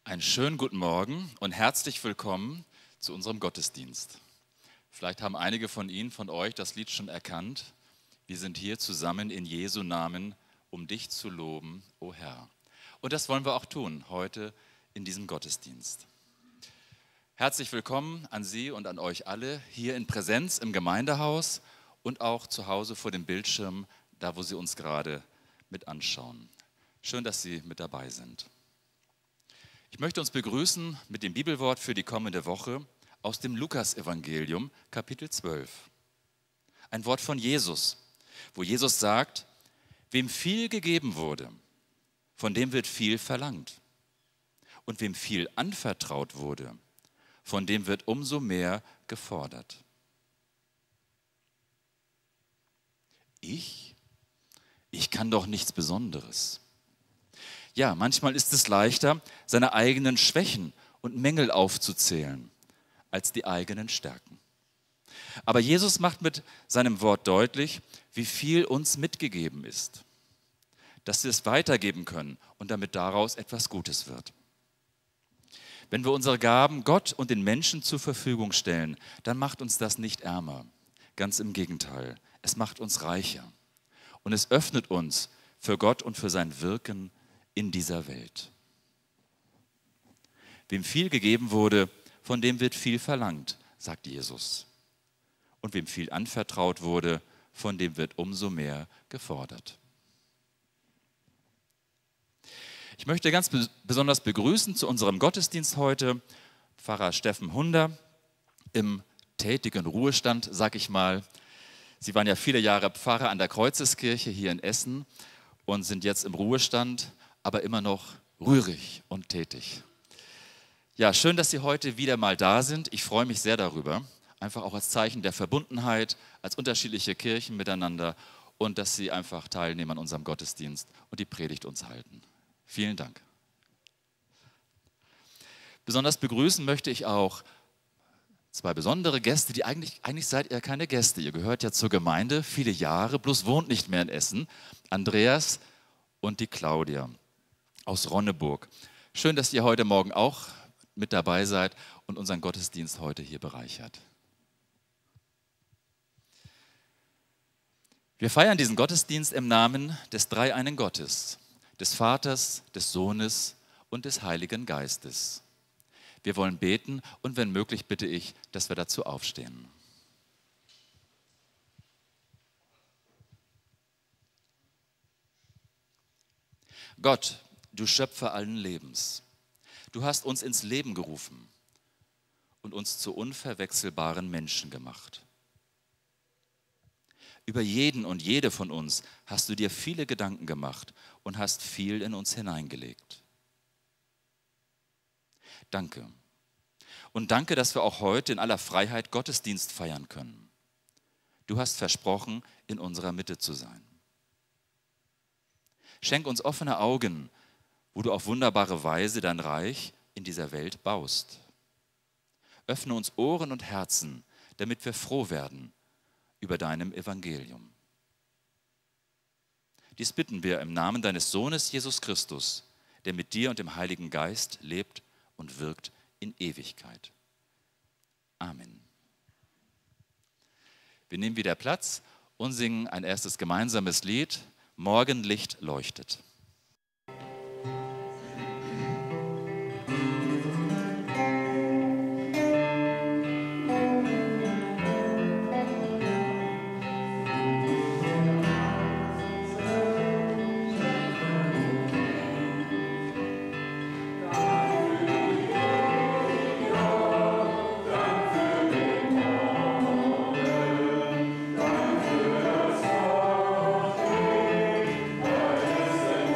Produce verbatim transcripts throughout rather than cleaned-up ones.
Einen schönen guten Morgen und herzlich willkommen zu unserem Gottesdienst. Vielleicht haben einige von Ihnen, von euch das Lied schon erkannt. Wir sind hier zusammen in Jesu Namen, um dich zu loben, o Herr. Und das wollen wir auch tun, heute in diesem Gottesdienst. Herzlich willkommen an Sie und an euch alle hier in Präsenz im Gemeindehaus und auch zu Hause vor dem Bildschirm, da wo Sie uns gerade mit anschauen. Schön, dass Sie mit dabei sind. Ich möchte uns begrüßen mit dem Bibelwort für die kommende Woche aus dem Lukas-Evangelium, Kapitel zwölf. Ein Wort von Jesus, wo Jesus sagt, wem viel gegeben wurde, von dem wird viel verlangt. Und wem viel anvertraut wurde, von dem wird umso mehr gefordert. Ich? Ich kann doch nichts Besonderes. Ja, manchmal ist es leichter, seine eigenen Schwächen und Mängel aufzuzählen, als die eigenen Stärken. Aber Jesus macht mit seinem Wort deutlich, wie viel uns mitgegeben ist, dass wir es weitergeben können und damit daraus etwas Gutes wird. Wenn wir unsere Gaben Gott und den Menschen zur Verfügung stellen, dann macht uns das nicht ärmer. Ganz im Gegenteil, es macht uns reicher. Und es öffnet uns für Gott und für sein Wirken in dieser Welt. Wem viel gegeben wurde, von dem wird viel verlangt, sagt Jesus. Und wem viel anvertraut wurde, von dem wird umso mehr gefordert. Ich möchte ganz besonders begrüßen zu unserem Gottesdienst heute Pfarrer Steffen Hunder im tätigen Ruhestand, sag ich mal. Sie waren ja viele Jahre Pfarrer an der Kreuzeskirche hier in Essen und sind jetzt im Ruhestand, aber immer noch rührig und tätig. Ja, schön, dass Sie heute wieder mal da sind. Ich freue mich sehr darüber, einfach auch als Zeichen der Verbundenheit, als unterschiedliche Kirchen miteinander und dass Sie einfach teilnehmen an unserem Gottesdienst und die Predigt uns halten. Vielen Dank. Besonders begrüßen möchte ich auch zwei besondere Gäste, die eigentlich, eigentlich seid ihr keine Gäste. Ihr gehört ja zur Gemeinde viele Jahre, bloß wohnt nicht mehr in Essen. Andreas und die Claudia aus Ronneburg. Schön, dass ihr heute Morgen auch mit dabei seid und unseren Gottesdienst heute hier bereichert. Wir feiern diesen Gottesdienst im Namen des dreieinen Gottes, des Vaters, des Sohnes und des Heiligen Geistes. Wir wollen beten und wenn möglich bitte ich, dass wir dazu aufstehen. Gott, du Schöpfer allen Lebens, du hast uns ins Leben gerufen und uns zu unverwechselbaren Menschen gemacht. Über jeden und jede von uns hast du dir viele Gedanken gemacht und hast viel in uns hineingelegt. Danke. Und danke, dass wir auch heute in aller Freiheit Gottesdienst feiern können. Du hast versprochen, in unserer Mitte zu sein. Schenk uns offene Augen, wo du auf wunderbare Weise dein Reich in dieser Welt baust. Öffne uns Ohren und Herzen, damit wir froh werden über deinem Evangelium. Dies bitten wir im Namen deines Sohnes Jesus Christus, der mit dir und dem Heiligen Geist lebt und wirkt in Ewigkeit. Amen. Wir nehmen wieder Platz und singen ein erstes gemeinsames Lied, Morgenlicht leuchtet. Danke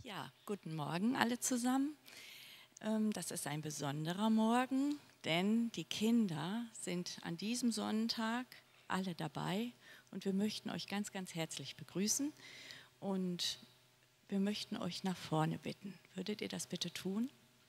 Ja, guten Morgen alle zusammen. Ähm, Das ist ein besonderer Morgen, denn die Kinder sind an diesem Sonntag alle dabei und wir möchten euch ganz, ganz herzlich begrüßen und wir möchten euch nach vorne bitten. Würdet ihr das bitte tun?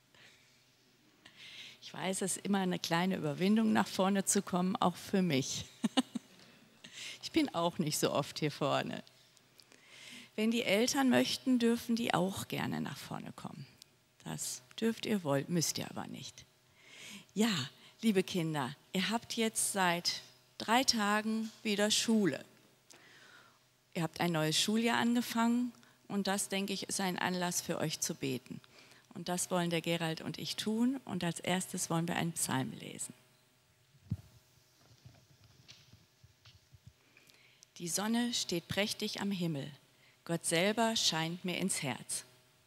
Ich weiß, es ist immer eine kleine Überwindung, nach vorne zu kommen, auch für mich. Ich bin auch nicht so oft hier vorne. Wenn die Eltern möchten, dürfen die auch gerne nach vorne kommen. Das dürft ihr wollt, müsst ihr aber nicht. Ja, liebe Kinder, ihr habt jetzt seit drei Tagen wieder Schule. Ihr habt ein neues Schuljahr angefangen und das, denke ich, ist ein Anlass für euch zu beten. Und das wollen der Gerald und ich tun und als erstes wollen wir einen Psalm lesen. Die Sonne steht prächtig am Himmel. Gott selber scheint mir ins Herz.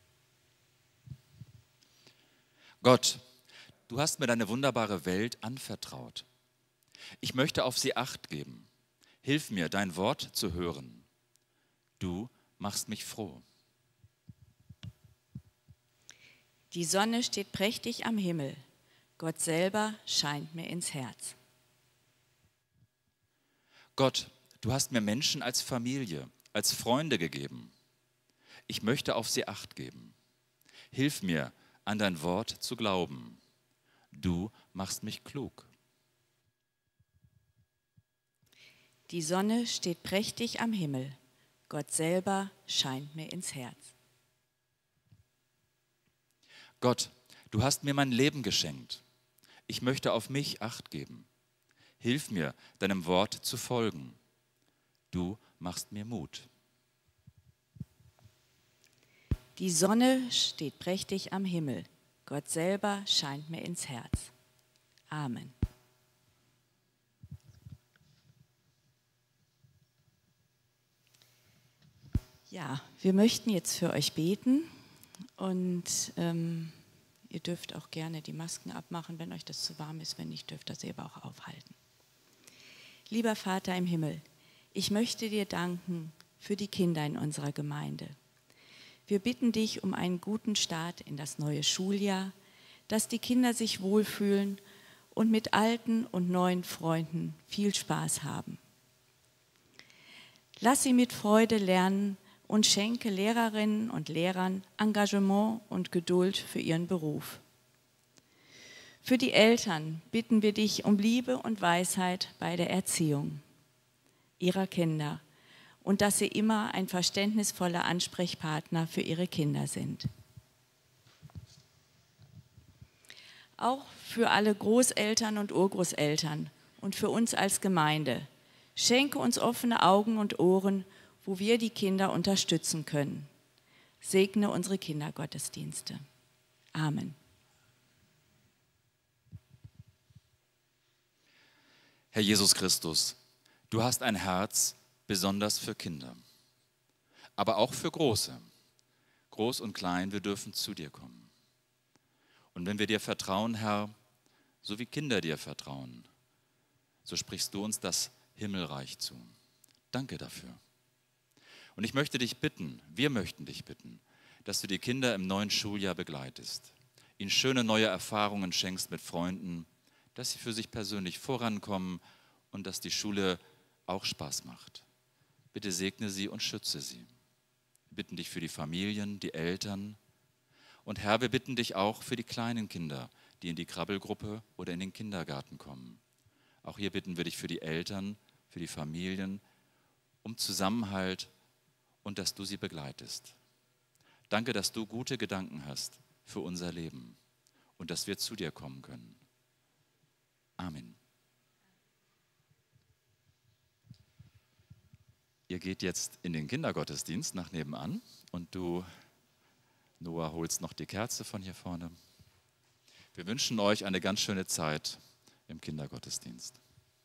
Gott, du hast mir deine wunderbare Welt anvertraut. Ich möchte auf sie Acht geben. Hilf mir, dein Wort zu hören. Du machst mich froh. Die Sonne steht prächtig am Himmel. Gott selber scheint mir ins Herz. Gott, du hast mir Menschen als Familie, als Freunde gegeben. Ich möchte auf sie Acht geben. Hilf mir, an dein Wort zu glauben. Du machst mich klug. Die Sonne steht prächtig am Himmel. Gott selber scheint mir ins Herz. Gott, du hast mir mein Leben geschenkt. Ich möchte auf mich Acht geben. Hilf mir, deinem Wort zu folgen. Du machst mir Mut. Die Sonne steht prächtig am Himmel. Gott selber scheint mir ins Herz. Amen. Ja, wir möchten jetzt für euch beten und ähm, ihr dürft auch gerne die Masken abmachen, wenn euch das zu warm ist. Wenn nicht, dürft ihr sie aber auch aufhalten. Lieber Vater im Himmel, ich möchte dir danken für die Kinder in unserer Gemeinde. Wir bitten dich um einen guten Start in das neue Schuljahr, dass die Kinder sich wohlfühlen und mit alten und neuen Freunden viel Spaß haben. Lass sie mit Freude lernen und schenke Lehrerinnen und Lehrern Engagement und Geduld für ihren Beruf. Für die Eltern bitten wir dich um Liebe und Weisheit bei der Erziehung ihrer Kinder und dass sie immer ein verständnisvoller Ansprechpartner für ihre Kinder sind. Auch für alle Großeltern und Urgroßeltern und für uns als Gemeinde. Schenke uns offene Augen und Ohren, wo wir die Kinder unterstützen können. Segne unsere Kindergottesdienste. Amen. Herr Jesus Christus, du hast ein Herz besonders für Kinder, aber auch für Große. Groß und klein, wir dürfen zu dir kommen. Und wenn wir dir vertrauen, Herr, so wie Kinder dir vertrauen, so sprichst du uns das Himmelreich zu. Danke dafür. Und ich möchte dich bitten, wir möchten dich bitten, dass du die Kinder im neuen Schuljahr begleitest, ihnen schöne neue Erfahrungen schenkst mit Freunden, dass sie für sich persönlich vorankommen und dass die Schule auch Spaß macht. Bitte segne sie und schütze sie. Wir bitten dich für die Familien, die Eltern. Und Herr, wir bitten dich auch für die kleinen Kinder, die in die Krabbelgruppe oder in den Kindergarten kommen. Auch hier bitten wir dich für die Eltern, für die Familien, um Zusammenhalt und dass du sie begleitest. Danke, dass du gute Gedanken hast für unser Leben und dass wir zu dir kommen können. Amen. Ihr geht jetzt in den Kindergottesdienst nach nebenan und du, Noah, holst noch die Kerze von hier vorne. Wir wünschen euch eine ganz schöne Zeit im Kindergottesdienst.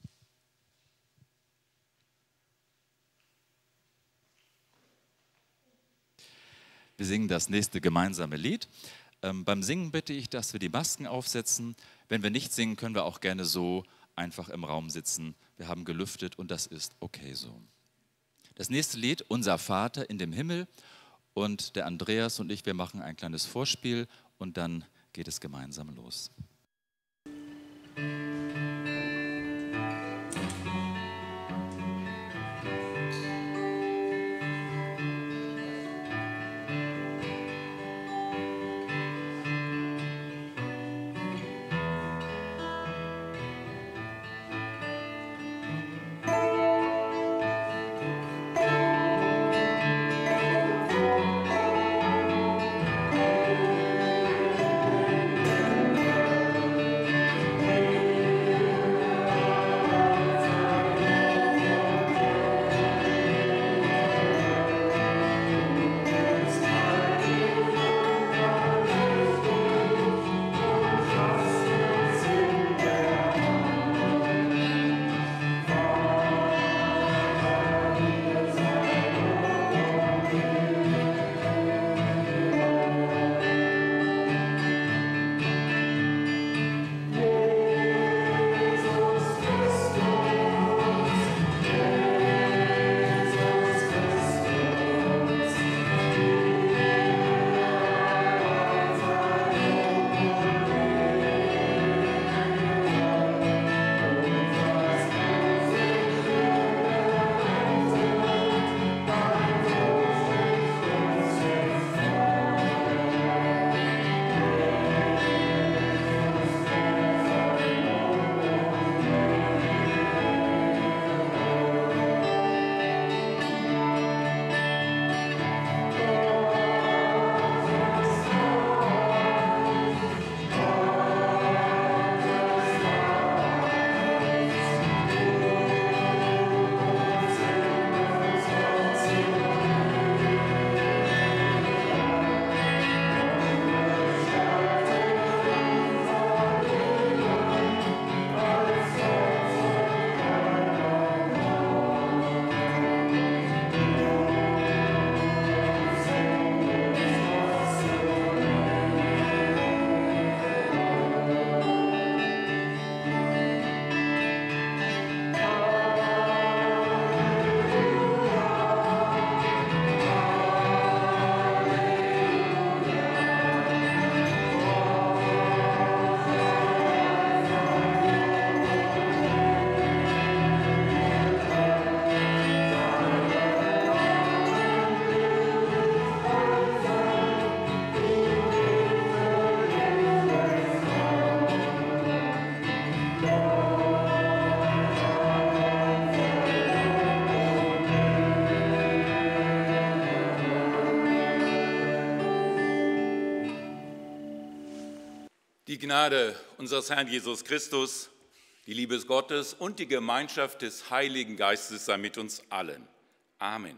Wir singen das nächste gemeinsame Lied. Ähm, beim Singen bitte ich, dass wir die Masken aufsetzen. Wenn wir nicht singen, können wir auch gerne so einfach im Raum sitzen. Wir haben gelüftet und das ist okay so. Das nächste Lied, Unser Vater in dem Himmel. Und der Andreas und ich, wir machen ein kleines Vorspiel und dann geht es gemeinsam los. Die Gnade unseres Herrn Jesus Christus, die Liebe Gottes und die Gemeinschaft des Heiligen Geistes sei mit uns allen. Amen.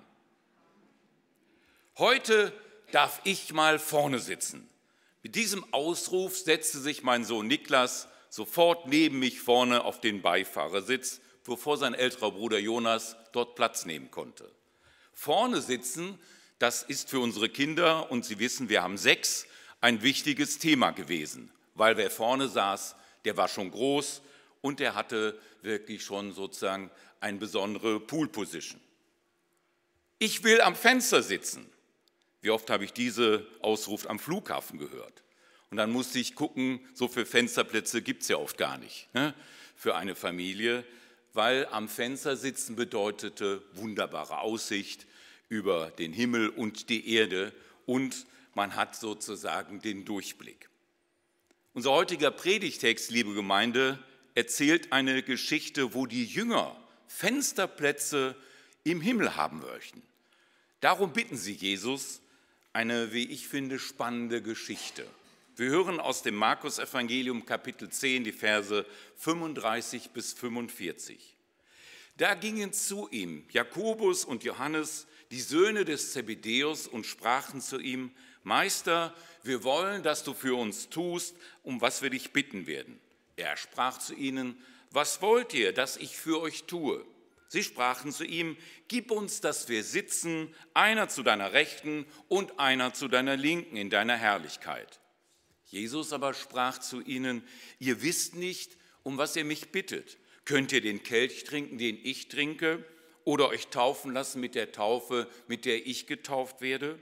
Heute darf ich mal vorne sitzen. Mit diesem Ausruf setzte sich mein Sohn Niklas sofort neben mich vorne auf den Beifahrersitz, bevor sein älterer Bruder Jonas dort Platz nehmen konnte. Vorne sitzen, das ist für unsere Kinder, und Sie wissen, wir haben sechs, ein wichtiges Thema gewesen. Weil wer vorne saß, der war schon groß und der hatte wirklich schon sozusagen eine besondere Pool-Position. Ich will am Fenster sitzen. Wie oft habe ich diese Ausruf am Flughafen gehört? Und dann musste ich gucken, so viele Fensterplätze gibt es ja oft gar nicht, ne, für eine Familie, weil am Fenster sitzen bedeutete wunderbare Aussicht über den Himmel und die Erde und man hat sozusagen den Durchblick. Unser heutiger Predigtext, liebe Gemeinde, erzählt eine Geschichte, wo die Jünger Fensterplätze im Himmel haben möchten. Darum bitten sie Jesus, eine, wie ich finde, spannende Geschichte. Wir hören aus dem Markus-Evangelium Kapitel zehn, die Verse fünfunddreißig bis fünfundvierzig. Da gingen zu ihm Jakobus und Johannes, die Söhne des Zebedäus, und sprachen zu ihm: Meister, wir wollen, dass du für uns tust, um was wir dich bitten werden. Er sprach zu ihnen: Was wollt ihr, dass ich für euch tue? Sie sprachen zu ihm: Gib uns, dass wir sitzen, einer zu deiner Rechten und einer zu deiner Linken in deiner Herrlichkeit. Jesus aber sprach zu ihnen: Ihr wisst nicht, um was ihr mich bittet. Könnt ihr den Kelch trinken, den ich trinke, oder euch taufen lassen mit der Taufe, mit der ich getauft werde?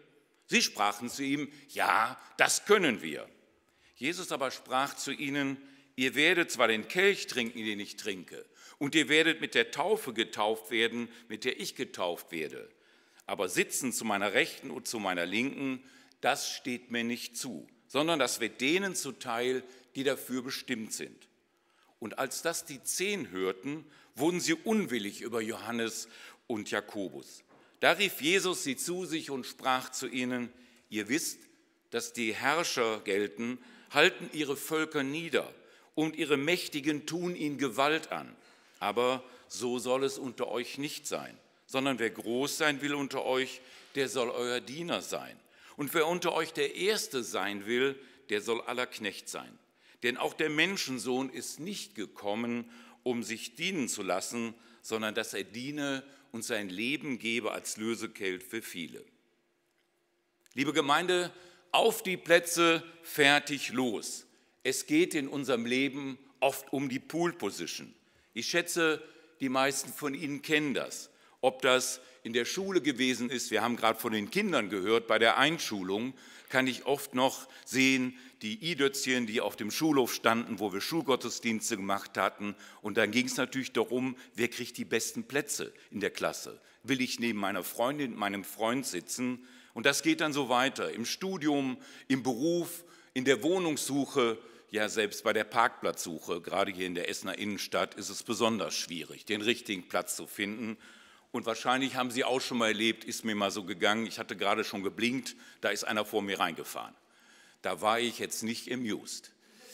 Sie sprachen zu ihm, ja, das können wir. Jesus aber sprach zu ihnen, ihr werdet zwar den Kelch trinken, den ich trinke, und ihr werdet mit der Taufe getauft werden, mit der ich getauft werde. Aber sitzen zu meiner Rechten und zu meiner Linken, das steht mir nicht zu, sondern das wird denen zuteil, die dafür bestimmt sind. Und als das die Zehn hörten, wurden sie unwillig über Johannes und Jakobus. Da rief Jesus sie zu sich und sprach zu ihnen, ihr wisst, dass die Herrscher gelten, halten ihre Völker nieder und ihre Mächtigen tun ihnen Gewalt an. Aber so soll es unter euch nicht sein, sondern wer groß sein will unter euch, der soll euer Diener sein. Und wer unter euch der Erste sein will, der soll aller Knecht sein. Denn auch der Menschensohn ist nicht gekommen, um sich dienen zu lassen, sondern dass er diene und sein Leben gebe als Lösegeld für viele. Liebe Gemeinde, auf die Plätze, fertig, los. Es geht in unserem Leben oft um die Pole Position. Ich schätze, die meisten von Ihnen kennen das. Ob das in der Schule gewesen ist, wir haben gerade von den Kindern gehört, bei der Einschulung kann ich oft noch sehen, die I-Dötzchen, die auf dem Schulhof standen, wo wir Schulgottesdienste gemacht hatten. Und dann ging es natürlich darum, wer kriegt die besten Plätze in der Klasse. Will ich neben meiner Freundin, meinem Freund sitzen? Und das geht dann so weiter, im Studium, im Beruf, in der Wohnungssuche, ja selbst bei der Parkplatzsuche, gerade hier in der Essener Innenstadt, ist es besonders schwierig, den richtigen Platz zu finden. Und wahrscheinlich haben Sie auch schon mal erlebt, ist mir mal so gegangen, ich hatte gerade schon geblinkt, da ist einer vor mir reingefahren. Da war ich jetzt nicht amused.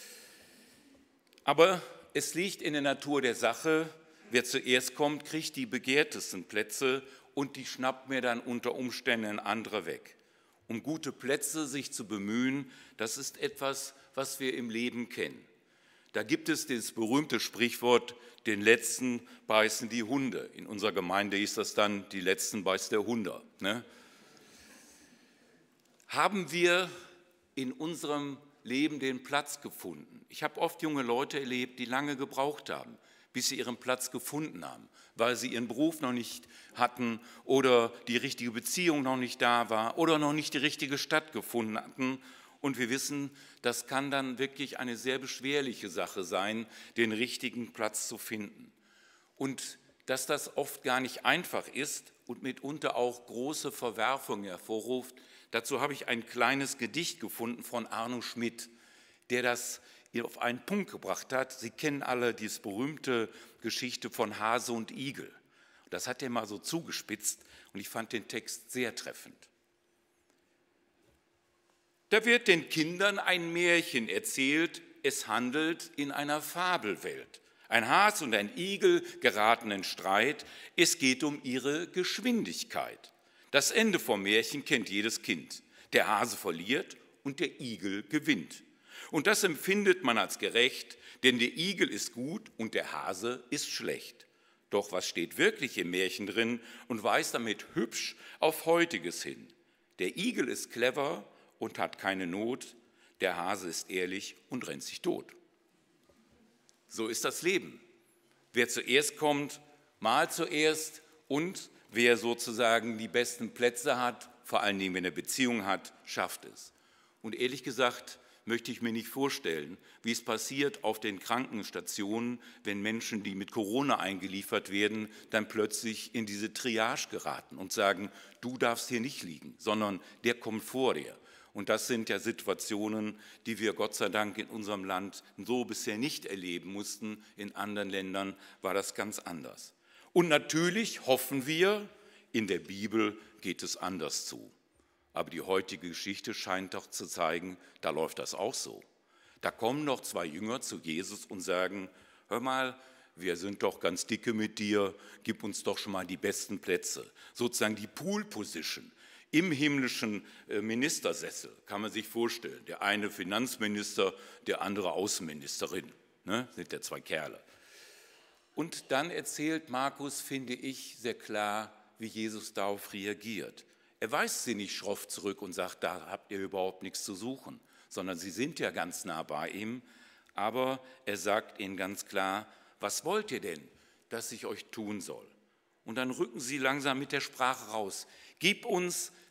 Aber es liegt in der Natur der Sache, wer zuerst kommt, kriegt die begehrtesten Plätze und die schnappt mir dann unter Umständen ein anderer weg. Um gute Plätze sich zu bemühen, das ist etwas, was wir im Leben kennen. Da gibt es das berühmte Sprichwort, den Letzten beißen die Hunde. In unserer Gemeinde ist das dann, die Letzten beißt der Hunder. Ne? Haben wir in unserem Leben den Platz gefunden? Ich habe oft junge Leute erlebt, die lange gebraucht haben, bis sie ihren Platz gefunden haben, weil sie ihren Beruf noch nicht hatten oder die richtige Beziehung noch nicht da war oder noch nicht die richtige Stadt gefunden hatten. Und wir wissen, das kann dann wirklich eine sehr beschwerliche Sache sein, den richtigen Platz zu finden. Und dass das oft gar nicht einfach ist und mitunter auch große Verwerfungen hervorruft, dazu habe ich ein kleines Gedicht gefunden von Arno Schmidt, der das hier auf einen Punkt gebracht hat. Sie kennen alle diese berühmte Geschichte von Hase und Igel. Das hat er mal so zugespitzt und ich fand den Text sehr treffend. Da wird den Kindern ein Märchen erzählt, es handelt in einer Fabelwelt. Ein Hase und ein Igel geraten in Streit, es geht um ihre Geschwindigkeit. Das Ende vom Märchen kennt jedes Kind. Der Hase verliert und der Igel gewinnt. Und das empfindet man als gerecht, denn der Igel ist gut und der Hase ist schlecht. Doch was steht wirklich im Märchen drin und weist damit hübsch auf Heutiges hin? Der Igel ist clever und hat keine Not, der Hase ist ehrlich und rennt sich tot. So ist das Leben. Wer zuerst kommt, mal zuerst und wer sozusagen die besten Plätze hat, vor allen Dingen, wenn er Beziehung hat, schafft es. Und ehrlich gesagt möchte ich mir nicht vorstellen, wie es passiert auf den Krankenstationen, wenn Menschen, die mit Corona eingeliefert werden, dann plötzlich in diese Triage geraten und sagen, du darfst hier nicht liegen, sondern der kommt vor dir. Und das sind ja Situationen, die wir Gott sei Dank in unserem Land so bisher nicht erleben mussten. In anderen Ländern war das ganz anders. Und natürlich hoffen wir, in der Bibel geht es anders zu. Aber die heutige Geschichte scheint doch zu zeigen, da läuft das auch so. Da kommen noch zwei Jünger zu Jesus und sagen, hör mal, wir sind doch ganz dicke mit dir, gib uns doch schon mal die besten Plätze. Sozusagen die Pole Position. Im himmlischen Ministersessel, kann man sich vorstellen. Der eine Finanzminister, der andere Außenministerin, ne, sind ja zwei Kerle. Und dann erzählt Markus, finde ich, sehr klar, wie Jesus darauf reagiert. Er weist sie nicht schroff zurück und sagt, da habt ihr überhaupt nichts zu suchen, sondern sie sind ja ganz nah bei ihm. Aber er sagt ihnen ganz klar, was wollt ihr denn, dass ich euch tun soll? Und dann rücken sie langsam mit der Sprache raus. Gib uns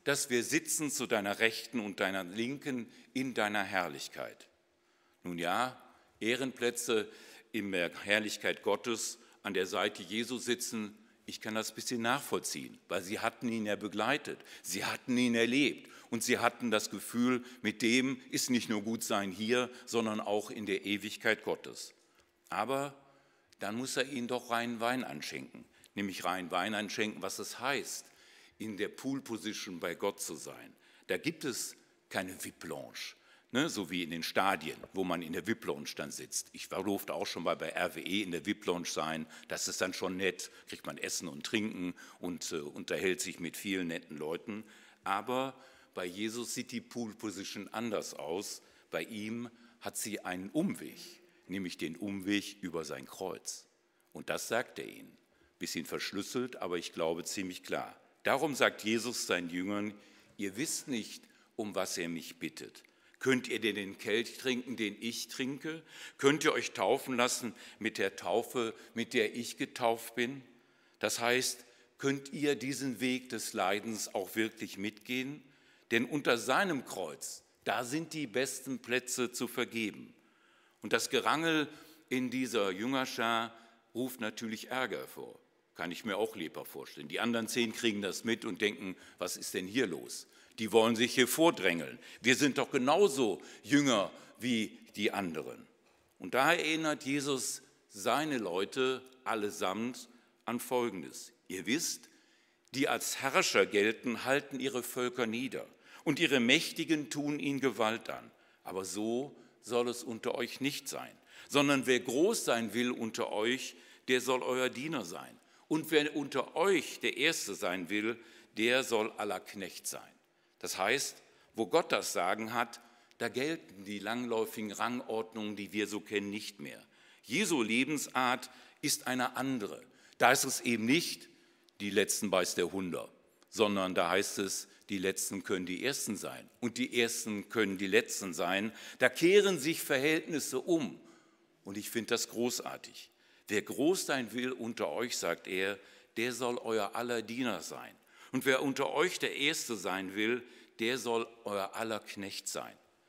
dass wir sitzen zu deiner Rechten und deiner Linken in deiner Herrlichkeit. Nun ja, Ehrenplätze in der Herrlichkeit Gottes an der Seite Jesu sitzen, ich kann das ein bisschen nachvollziehen, weil sie hatten ihn ja begleitet, sie hatten ihn erlebt und sie hatten das Gefühl, mit dem ist nicht nur gut sein hier, sondern auch in der Ewigkeit Gottes. Aber dann muss er ihnen doch reinen Wein anschenken, nämlich reinen Wein anschenken, was es heißt, in der Pool-Position bei Gott zu sein. Da gibt es keine V I P-Lounge, ne, so wie in den Stadien, wo man in der V I P-Lounge dann sitzt. Ich durfte auch schon mal bei R W E in der V I P-Lounge sein. Das ist dann schon nett, kriegt man Essen und Trinken und äh, unterhält sich mit vielen netten Leuten. Aber bei Jesus sieht die Pool-Position anders aus. Bei ihm hat sie einen Umweg, nämlich den Umweg über sein Kreuz. Und das sagt er ihnen. Bisschen verschlüsselt, aber ich glaube ziemlich klar. Darum sagt Jesus seinen Jüngern, ihr wisst nicht, um was er mich bittet. Könnt ihr denn den Kelch trinken, den ich trinke? Könnt ihr euch taufen lassen mit der Taufe, mit der ich getauft bin? Das heißt, könnt ihr diesen Weg des Leidens auch wirklich mitgehen? Denn unter seinem Kreuz, da sind die besten Plätze zu vergeben. Und das Gerangel in dieser Jüngerschar ruft natürlich Ärger hervor. Kann ich mir auch lebhaft vorstellen. Die anderen zehn kriegen das mit und denken, was ist denn hier los? Die wollen sich hier vordrängeln. Wir sind doch genauso Jünger wie die anderen. Und da erinnert Jesus seine Leute allesamt an Folgendes. Ihr wisst, die als Herrscher gelten, halten ihre Völker nieder und ihre Mächtigen tun ihnen Gewalt an. Aber so soll es unter euch nicht sein, sondern wer groß sein will unter euch, der soll euer Diener sein. Und wer unter euch der Erste sein will, der soll aller Knecht sein. Das heißt, wo Gott das Sagen hat, da gelten die langläufigen Rangordnungen, die wir so kennen, nicht mehr. Jesu Lebensart ist eine andere. Da ist es eben nicht, die Letzten beißt der Hunder, sondern da heißt es, die Letzten können die Ersten sein und die Ersten können die Letzten sein. Da kehren sich Verhältnisse um und ich finde das großartig. Wer groß sein will unter euch, sagt er, der soll euer aller Diener sein. Und wer unter euch der Erste sein will, der soll euer aller Knecht sein.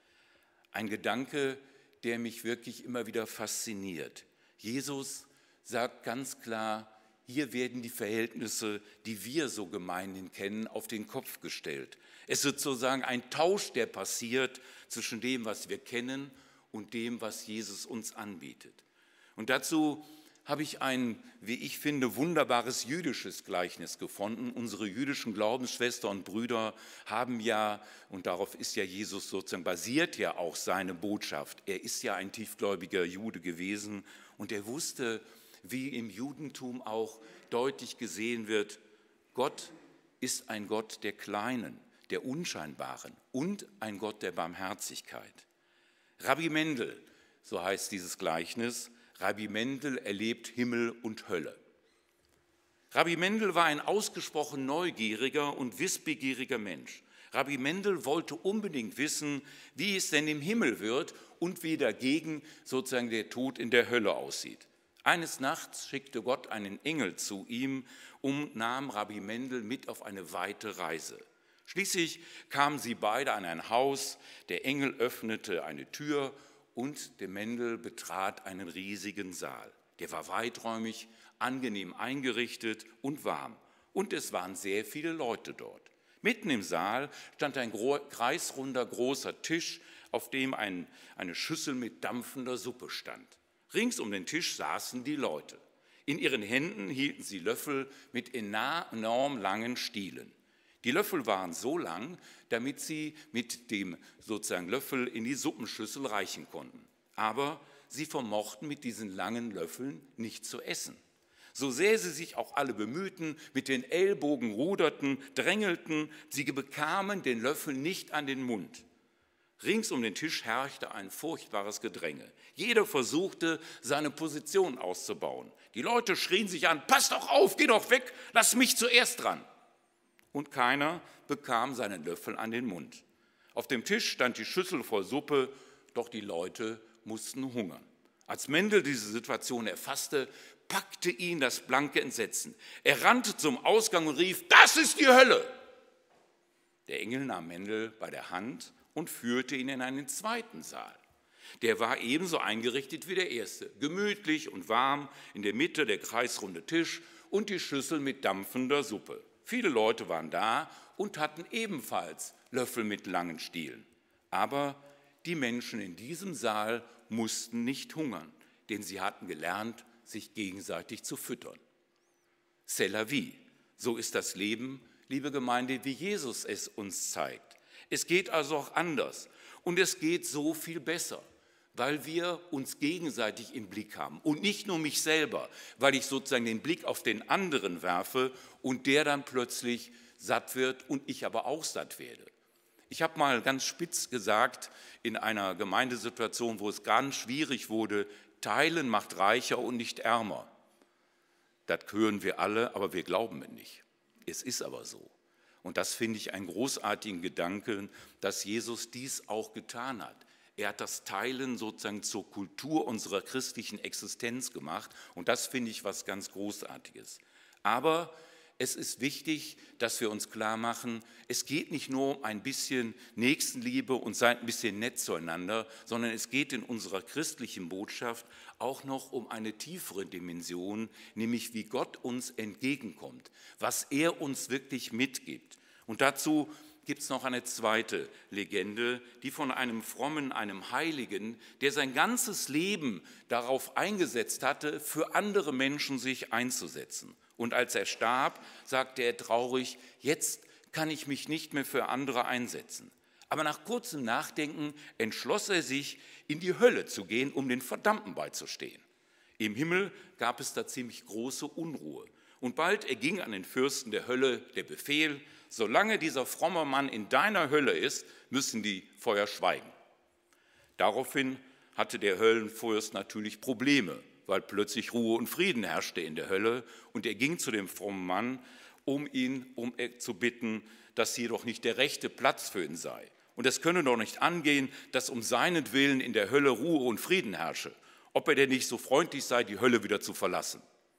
Ein Gedanke, der mich wirklich immer wieder fasziniert. Jesus sagt ganz klar, hier werden die Verhältnisse, die wir so gemeinhin kennen, auf den Kopf gestellt. Es ist sozusagen ein Tausch, der passiert zwischen dem, was wir kennen und dem, was Jesus uns anbietet. Und dazu habe ich ein, wie ich finde, wunderbares jüdisches Gleichnis gefunden. Unsere jüdischen Glaubensschwestern und Brüder haben ja, und darauf ist ja Jesus sozusagen, basiert ja auch seine Botschaft. Er ist ja ein tiefgläubiger Jude gewesen und er wusste, wie im Judentum auch deutlich gesehen wird, Gott ist ein Gott der Kleinen, der Unscheinbaren und ein Gott der Barmherzigkeit. Rabbi Mendel, so heißt dieses Gleichnis, Rabbi Mendel erlebt Himmel und Hölle. Rabbi Mendel war ein ausgesprochen neugieriger und wissbegieriger Mensch. Rabbi Mendel wollte unbedingt wissen, wie es denn im Himmel wird und wie dagegen sozusagen der Tod in der Hölle aussieht. Eines Nachts schickte Gott einen Engel zu ihm und nahm Rabbi Mendel mit auf eine weite Reise. Schließlich kamen sie beide an ein Haus, der Engel öffnete eine Tür und der Mendel betrat einen riesigen Saal. Der war weiträumig, angenehm eingerichtet und warm. Und es waren sehr viele Leute dort. Mitten im Saal stand ein kreisrunder großer Tisch, auf dem ein, eine Schüssel mit dampfender Suppe stand. Rings um den Tisch saßen die Leute. In ihren Händen hielten sie Löffel mit enorm langen Stielen. Die Löffel waren so lang, damit sie mit dem sozusagen Löffel in die Suppenschüssel reichen konnten. Aber sie vermochten mit diesen langen Löffeln nicht zu essen. So sehr sie sich auch alle bemühten, mit den Ellbogen ruderten, drängelten, sie bekamen den Löffel nicht an den Mund. Rings um den Tisch herrschte ein furchtbares Gedränge. Jeder versuchte, seine Position auszubauen. Die Leute schrien sich an, pass doch auf, geh doch weg, lass mich zuerst dran. Und keiner bekam seinen Löffel an den Mund. Auf dem Tisch stand die Schüssel voll Suppe, doch die Leute mussten hungern. Als Mendel diese Situation erfasste, packte ihn das blanke Entsetzen. Er rannte zum Ausgang und rief, das ist die Hölle! Der Der Engel nahm Mendel bei der Hand und führte ihn in einen zweiten Saal. Der war ebenso eingerichtet wie der erste, gemütlich und warm, in der Mitte der kreisrunde Tisch und die Schüssel mit dampfender Suppe. Viele Leute waren da und hatten ebenfalls Löffel mit langen Stielen. Aber die Menschen in diesem Saal mussten nicht hungern, denn sie hatten gelernt, sich gegenseitig zu füttern. C'est la vie, so ist das Leben, liebe Gemeinde, wie Jesus es uns zeigt. Es geht also auch anders und es geht so viel besser, weil wir uns gegenseitig im Blick haben und nicht nur mich selber, weil ich sozusagen den Blick auf den anderen werfe und der dann plötzlich satt wird und ich aber auch satt werde. Ich habe mal ganz spitz gesagt, in einer Gemeindesituation, wo es ganz schwierig wurde, teilen macht reicher und nicht ärmer. Das hören wir alle, aber wir glauben es nicht. Es ist aber so. Und das finde ich einen großartigen Gedanken, dass Jesus dies auch getan hat. Er hat das Teilen sozusagen zur Kultur unserer christlichen Existenz gemacht und das finde ich was ganz Großartiges. Aber es ist wichtig, dass wir uns klar machen, es geht nicht nur um ein bisschen Nächstenliebe und seid ein bisschen nett zueinander, sondern es geht in unserer christlichen Botschaft auch noch um eine tiefere Dimension, nämlich wie Gott uns entgegenkommt, was er uns wirklich mitgibt. Und dazu gibt es noch eine zweite Legende, die von einem Frommen, einem Heiligen, der sein ganzes Leben darauf eingesetzt hatte, für andere Menschen sich einzusetzen. Und als er starb, sagte er traurig, jetzt kann ich mich nicht mehr für andere einsetzen. Aber nach kurzem Nachdenken entschloss er sich, in die Hölle zu gehen, um den Verdammten beizustehen. Im Himmel gab es da ziemlich große Unruhe. Und bald erging an den Fürsten der Hölle der Befehl, solange dieser fromme Mann in deiner Hölle ist, müssen die Feuer schweigen. Daraufhin hatte der Höllenfürst natürlich Probleme, weil plötzlich Ruhe und Frieden herrschte in der Hölle. Und er ging zu dem frommen Mann, um ihn um zu bitten, dass hier doch nicht der rechte Platz für ihn sei. Und es könne doch nicht angehen, dass um seinetwillen in der Hölle Ruhe und Frieden herrsche. Ob er denn nicht so freundlich sei, die Hölle wieder zu verlassen.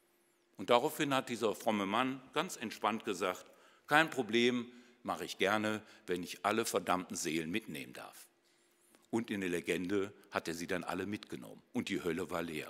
Und daraufhin hat dieser fromme Mann ganz entspannt gesagt, kein Problem, mache ich gerne, wenn ich alle verdammten Seelen mitnehmen darf. Und in der Legende hat er sie dann alle mitgenommen und die Hölle war leer.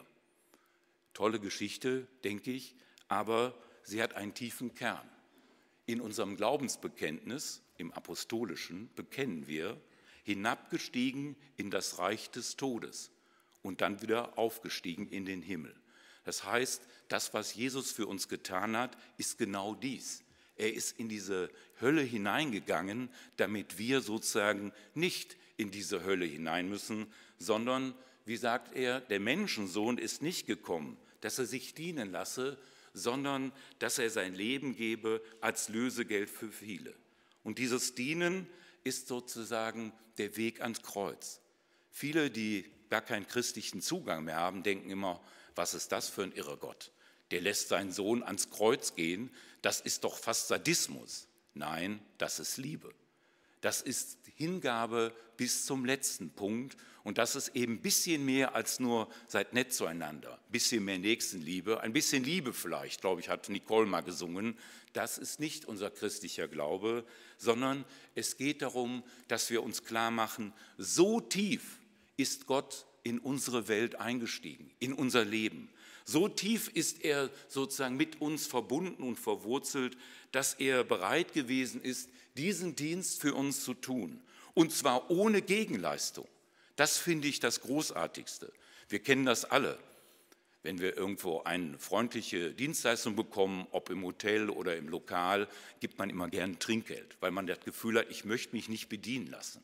Tolle Geschichte, denke ich, aber sie hat einen tiefen Kern. In unserem Glaubensbekenntnis, im Apostolischen, bekennen wir, hinabgestiegen in das Reich des Todes und dann wieder aufgestiegen in den Himmel. Das heißt, das, was Jesus für uns getan hat, ist genau dies. Er ist in diese Hölle hineingegangen, damit wir sozusagen nicht in diese Hölle hinein müssen, sondern, wie sagt er, der Menschensohn ist nicht gekommen, dass er sich dienen lasse, sondern dass er sein Leben gebe als Lösegeld für viele. Und dieses Dienen ist sozusagen der Weg ans Kreuz. Viele, die gar keinen christlichen Zugang mehr haben, denken immer, was ist das für ein irrer Gott? Der lässt seinen Sohn ans Kreuz gehen, das ist doch fast Sadismus. Nein, das ist Liebe. Das ist Hingabe bis zum letzten Punkt und das ist eben ein bisschen mehr als nur seid nett zueinander, ein bisschen mehr Nächstenliebe, ein bisschen Liebe vielleicht, glaube ich, hat Nicole mal gesungen. Das ist nicht unser christlicher Glaube, sondern es geht darum, dass wir uns klar machen, so tief ist Gott in unsere Welt eingestiegen, in unser Leben. So tief ist er sozusagen mit uns verbunden und verwurzelt, dass er bereit gewesen ist, diesen Dienst für uns zu tun. Und zwar ohne Gegenleistung. Das finde ich das Großartigste. Wir kennen das alle. Wenn wir irgendwo eine freundliche Dienstleistung bekommen, ob im Hotel oder im Lokal, gibt man immer gern Trinkgeld, weil man das Gefühl hat, ich möchte mich nicht bedienen lassen.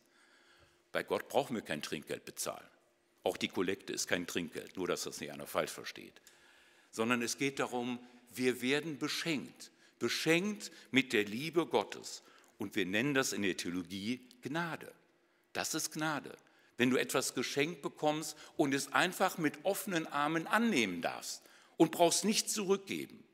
Bei Gott brauchen wir kein Trinkgeld bezahlen. Auch die Kollekte ist kein Trinkgeld, nur dass das nicht einer falsch versteht. Sondern es geht darum, wir werden beschenkt, beschenkt mit der Liebe Gottes. Und wir nennen das in der Theologie Gnade. Das ist Gnade. Wenn du etwas geschenkt bekommst und es einfach mit offenen Armen annehmen darfst und brauchst nicht zurückgeben.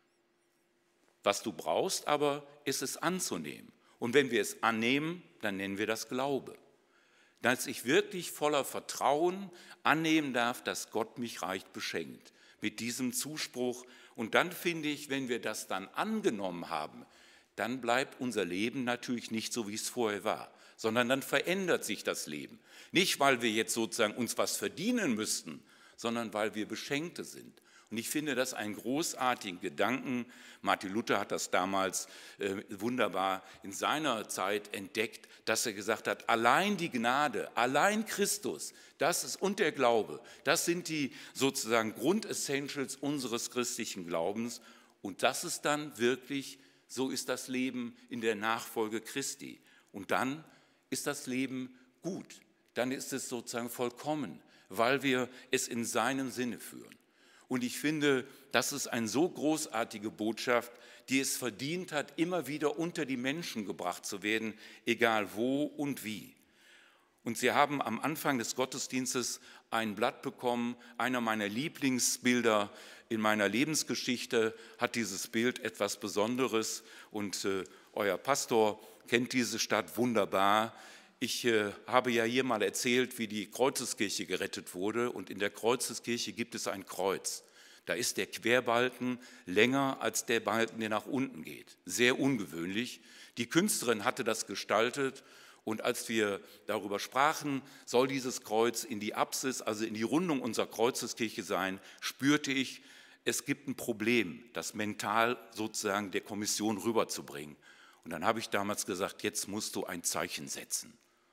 Was du brauchst aber, ist es anzunehmen. Und wenn wir es annehmen, dann nennen wir das Glaube. Dass ich wirklich voller Vertrauen annehmen darf, dass Gott mich reich beschenkt. Mit diesem Zuspruch. Und dann finde ich, wenn wir das dann angenommen haben, dann bleibt unser Leben natürlich nicht so, wie es vorher war, sondern dann verändert sich das Leben. Nicht, weil wir jetzt sozusagen uns was verdienen müssten, sondern weil wir Beschenkte sind. Und ich finde das einen großartigen Gedanken. Martin Luther hat das damals äh, wunderbar in seiner Zeit entdeckt, dass er gesagt hat, allein die Gnade, allein Christus, das ist und der Glaube, das sind die sozusagen Grundessentials unseres christlichen Glaubens. Und das ist dann wirklich, so ist das Leben in der Nachfolge Christi. Und dann ist das Leben gut, dann ist es sozusagen vollkommen, weil wir es in seinem Sinne führen. Und ich finde, das ist eine so großartige Botschaft, die es verdient hat, immer wieder unter die Menschen gebracht zu werden, egal wo und wie. Und Sie haben am Anfang des Gottesdienstes ein Blatt bekommen, einer meiner Lieblingsbilder in meiner Lebensgeschichte hat dieses Bild etwas Besonderes und äh, euer Pastor kennt diese Stadt wunderbar. Ich äh, habe ja hier mal erzählt, wie die Kreuzeskirche gerettet wurde und in der Kreuzeskirche gibt es ein Kreuz. Da ist der Querbalken länger als der Balken, der nach unten geht. Sehr ungewöhnlich. Die Künstlerin hatte das gestaltet und als wir darüber sprachen, soll dieses Kreuz in die Apsis, also in die Rundung unserer Kreuzeskirche sein, spürte ich, es gibt ein Problem, das mental sozusagen der Kommission rüberzubringen. Und dann habe ich damals gesagt, jetzt musst du ein Zeichen setzen.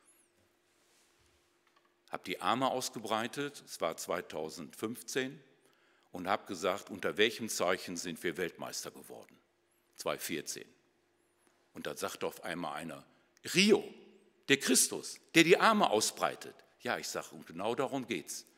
Habe die Arme ausgebreitet, es war zweitausendfünfzehn, und habe gesagt, unter welchem Zeichen sind wir Weltmeister geworden? zweitausendvierzehn. Und da sagte auf einmal einer, Rio, der Christus, der die Arme ausbreitet. Ja, ich sage, und genau darum geht's.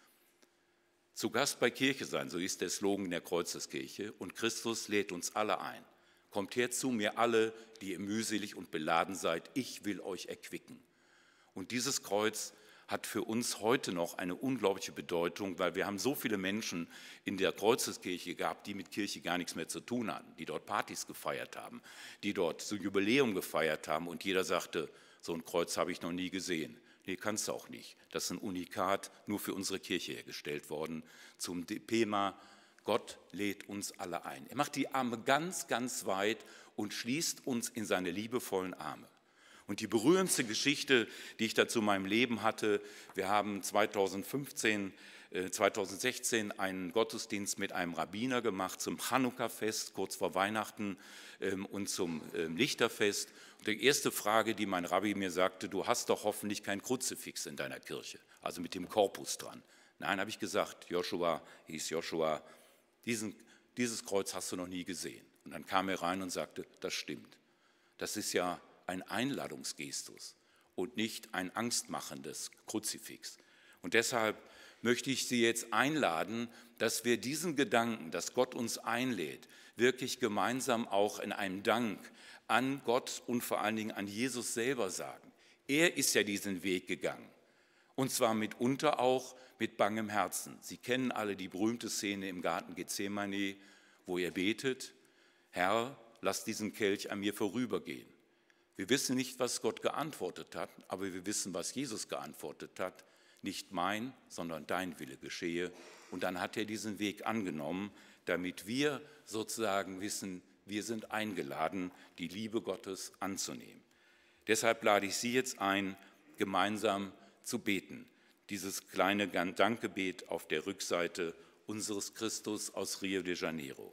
Zu Gast bei Kirche sein, so ist der Slogan der Kreuzeskirche, und Christus lädt uns alle ein. Kommt her zu mir alle, die ihr mühselig und beladen seid, ich will euch erquicken. Und dieses Kreuz hat für uns heute noch eine unglaubliche Bedeutung, weil wir haben so viele Menschen in der Kreuzeskirche gehabt, die mit Kirche gar nichts mehr zu tun hatten, die dort Partys gefeiert haben, die dort so Jubiläum gefeiert haben und jeder sagte, so ein Kreuz habe ich noch nie gesehen. Nee, kannst du auch nicht. Das ist ein Unikat, nur für unsere Kirche hergestellt worden, zum Thema Gott lädt uns alle ein. Er macht die Arme ganz, ganz weit und schließt uns in seine liebevollen Arme. Und die berührendste Geschichte, die ich dazu in meinem Leben hatte, wir haben zweitausendfünfzehn, äh, zweitausendsechzehn einen Gottesdienst mit einem Rabbiner gemacht zum Chanukka-Fest, kurz vor Weihnachten ähm, und zum ähm, Lichterfest. Und die erste Frage, die mein Rabbi mir sagte, du hast doch hoffentlich kein Kruzifix in deiner Kirche, also mit dem Korpus dran. Nein, habe ich gesagt, Joshua, hieß Joshua, diesen, dieses Kreuz hast du noch nie gesehen. Und dann kam er rein und sagte, das stimmt. Das ist ja ein Einladungsgestus und nicht ein angstmachendes Kruzifix. Und deshalb möchte ich Sie jetzt einladen, dass wir diesen Gedanken, dass Gott uns einlädt, wirklich gemeinsam auch in einem Dank an Gott und vor allen Dingen an Jesus selber sagen. Er ist ja diesen Weg gegangen und zwar mitunter auch mit bangem Herzen. Sie kennen alle die berühmte Szene im Garten Gethsemane, wo er betet, Herr, lass diesen Kelch an mir vorübergehen. Wir wissen nicht, was Gott geantwortet hat, aber wir wissen, was Jesus geantwortet hat. Nicht mein, sondern dein Wille geschehe. Und dann hat er diesen Weg angenommen, damit wir sozusagen wissen, wir sind eingeladen, die Liebe Gottes anzunehmen. Deshalb lade ich Sie jetzt ein, gemeinsam zu beten. Dieses kleine Dankgebet auf der Rückseite unseres Christus aus Rio de Janeiro.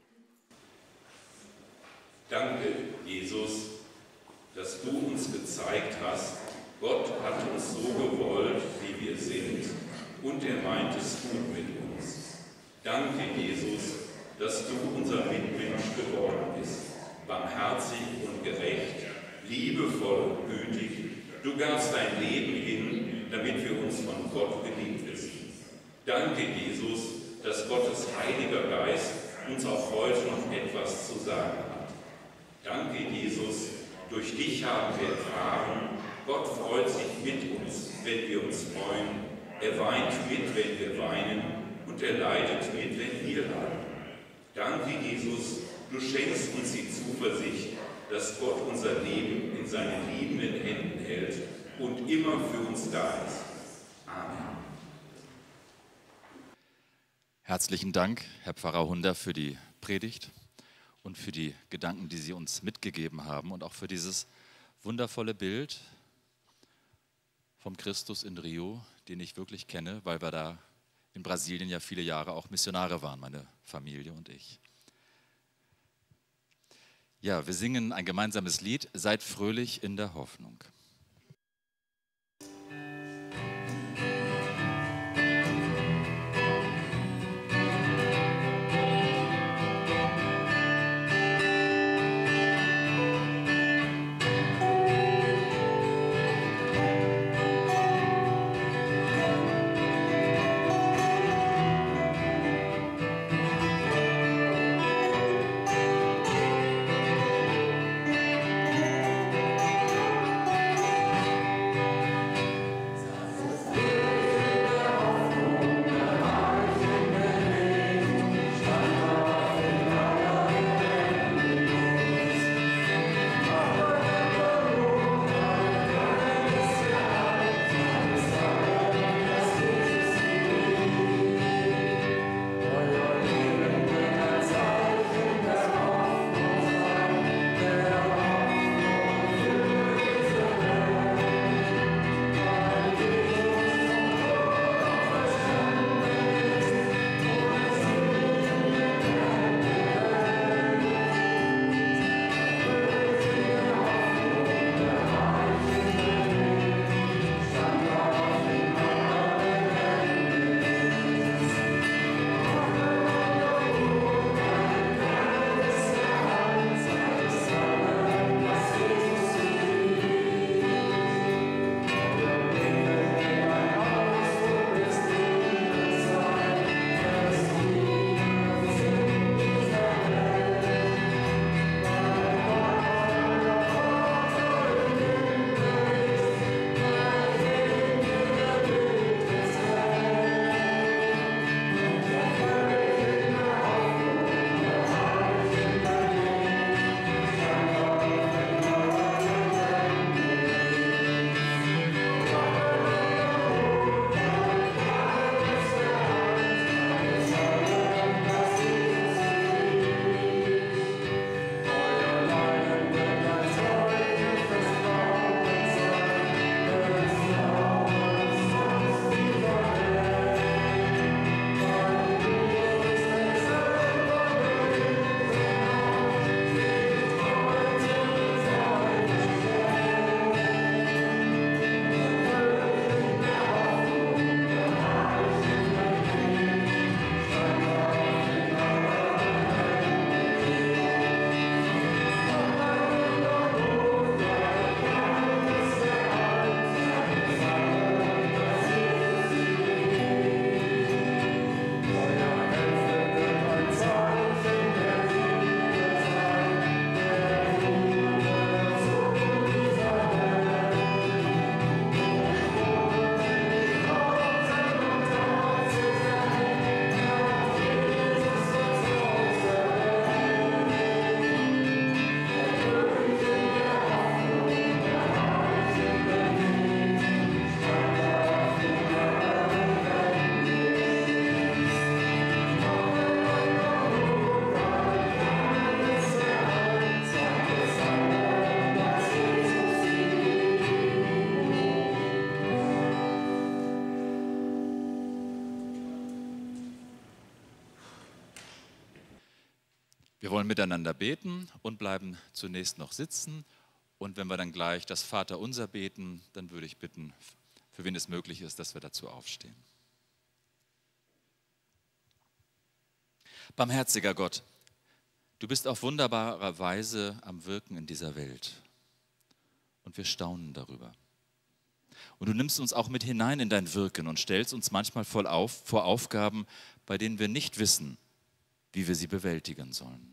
Danke, Jesus, dass du uns gezeigt hast, Gott hat uns so gewollt, wie wir sind, und er meint es gut mit uns. Danke, Jesus, dass du unser Mitmensch geworden bist, barmherzig und gerecht, liebevoll und gütig. Du gabst dein Leben hin, damit wir uns von Gott geliebt wissen. Danke, Jesus, dass Gottes Heiliger Geist uns auch heute noch etwas zu sagen hat. Danke, Jesus, durch dich haben wir erfahren, Gott freut sich mit uns, wenn wir uns freuen. Er weint mit, wenn wir weinen, und er leidet mit, wenn wir leiden. Danke, Jesus, du schenkst uns die Zuversicht, dass Gott unser Leben in seinen liebenden Händen hält und immer für uns da ist. Amen. Herzlichen Dank, Herr Pfarrer Hunder, für die Predigt. und für die Gedanken, die Sie uns mitgegeben haben und auch für dieses wundervolle Bild vom Christus in Rio, den ich wirklich kenne, weil wir da in Brasilien ja viele Jahre auch Missionare waren, meine Familie und ich. Ja, wir singen ein gemeinsames Lied, Seid fröhlich in der Hoffnung. Wir wollen miteinander beten und bleiben zunächst noch sitzen. Und wenn wir dann gleich das Vaterunser beten, dann würde ich bitten, für wen es möglich ist, dass wir dazu aufstehen. Barmherziger Gott, du bist auf wunderbare Weise am Wirken in dieser Welt. Und wir staunen darüber. Und du nimmst uns auch mit hinein in dein Wirken und stellst uns manchmal voll auf, vor Aufgaben, bei denen wir nicht wissen, wie wir sie bewältigen sollen.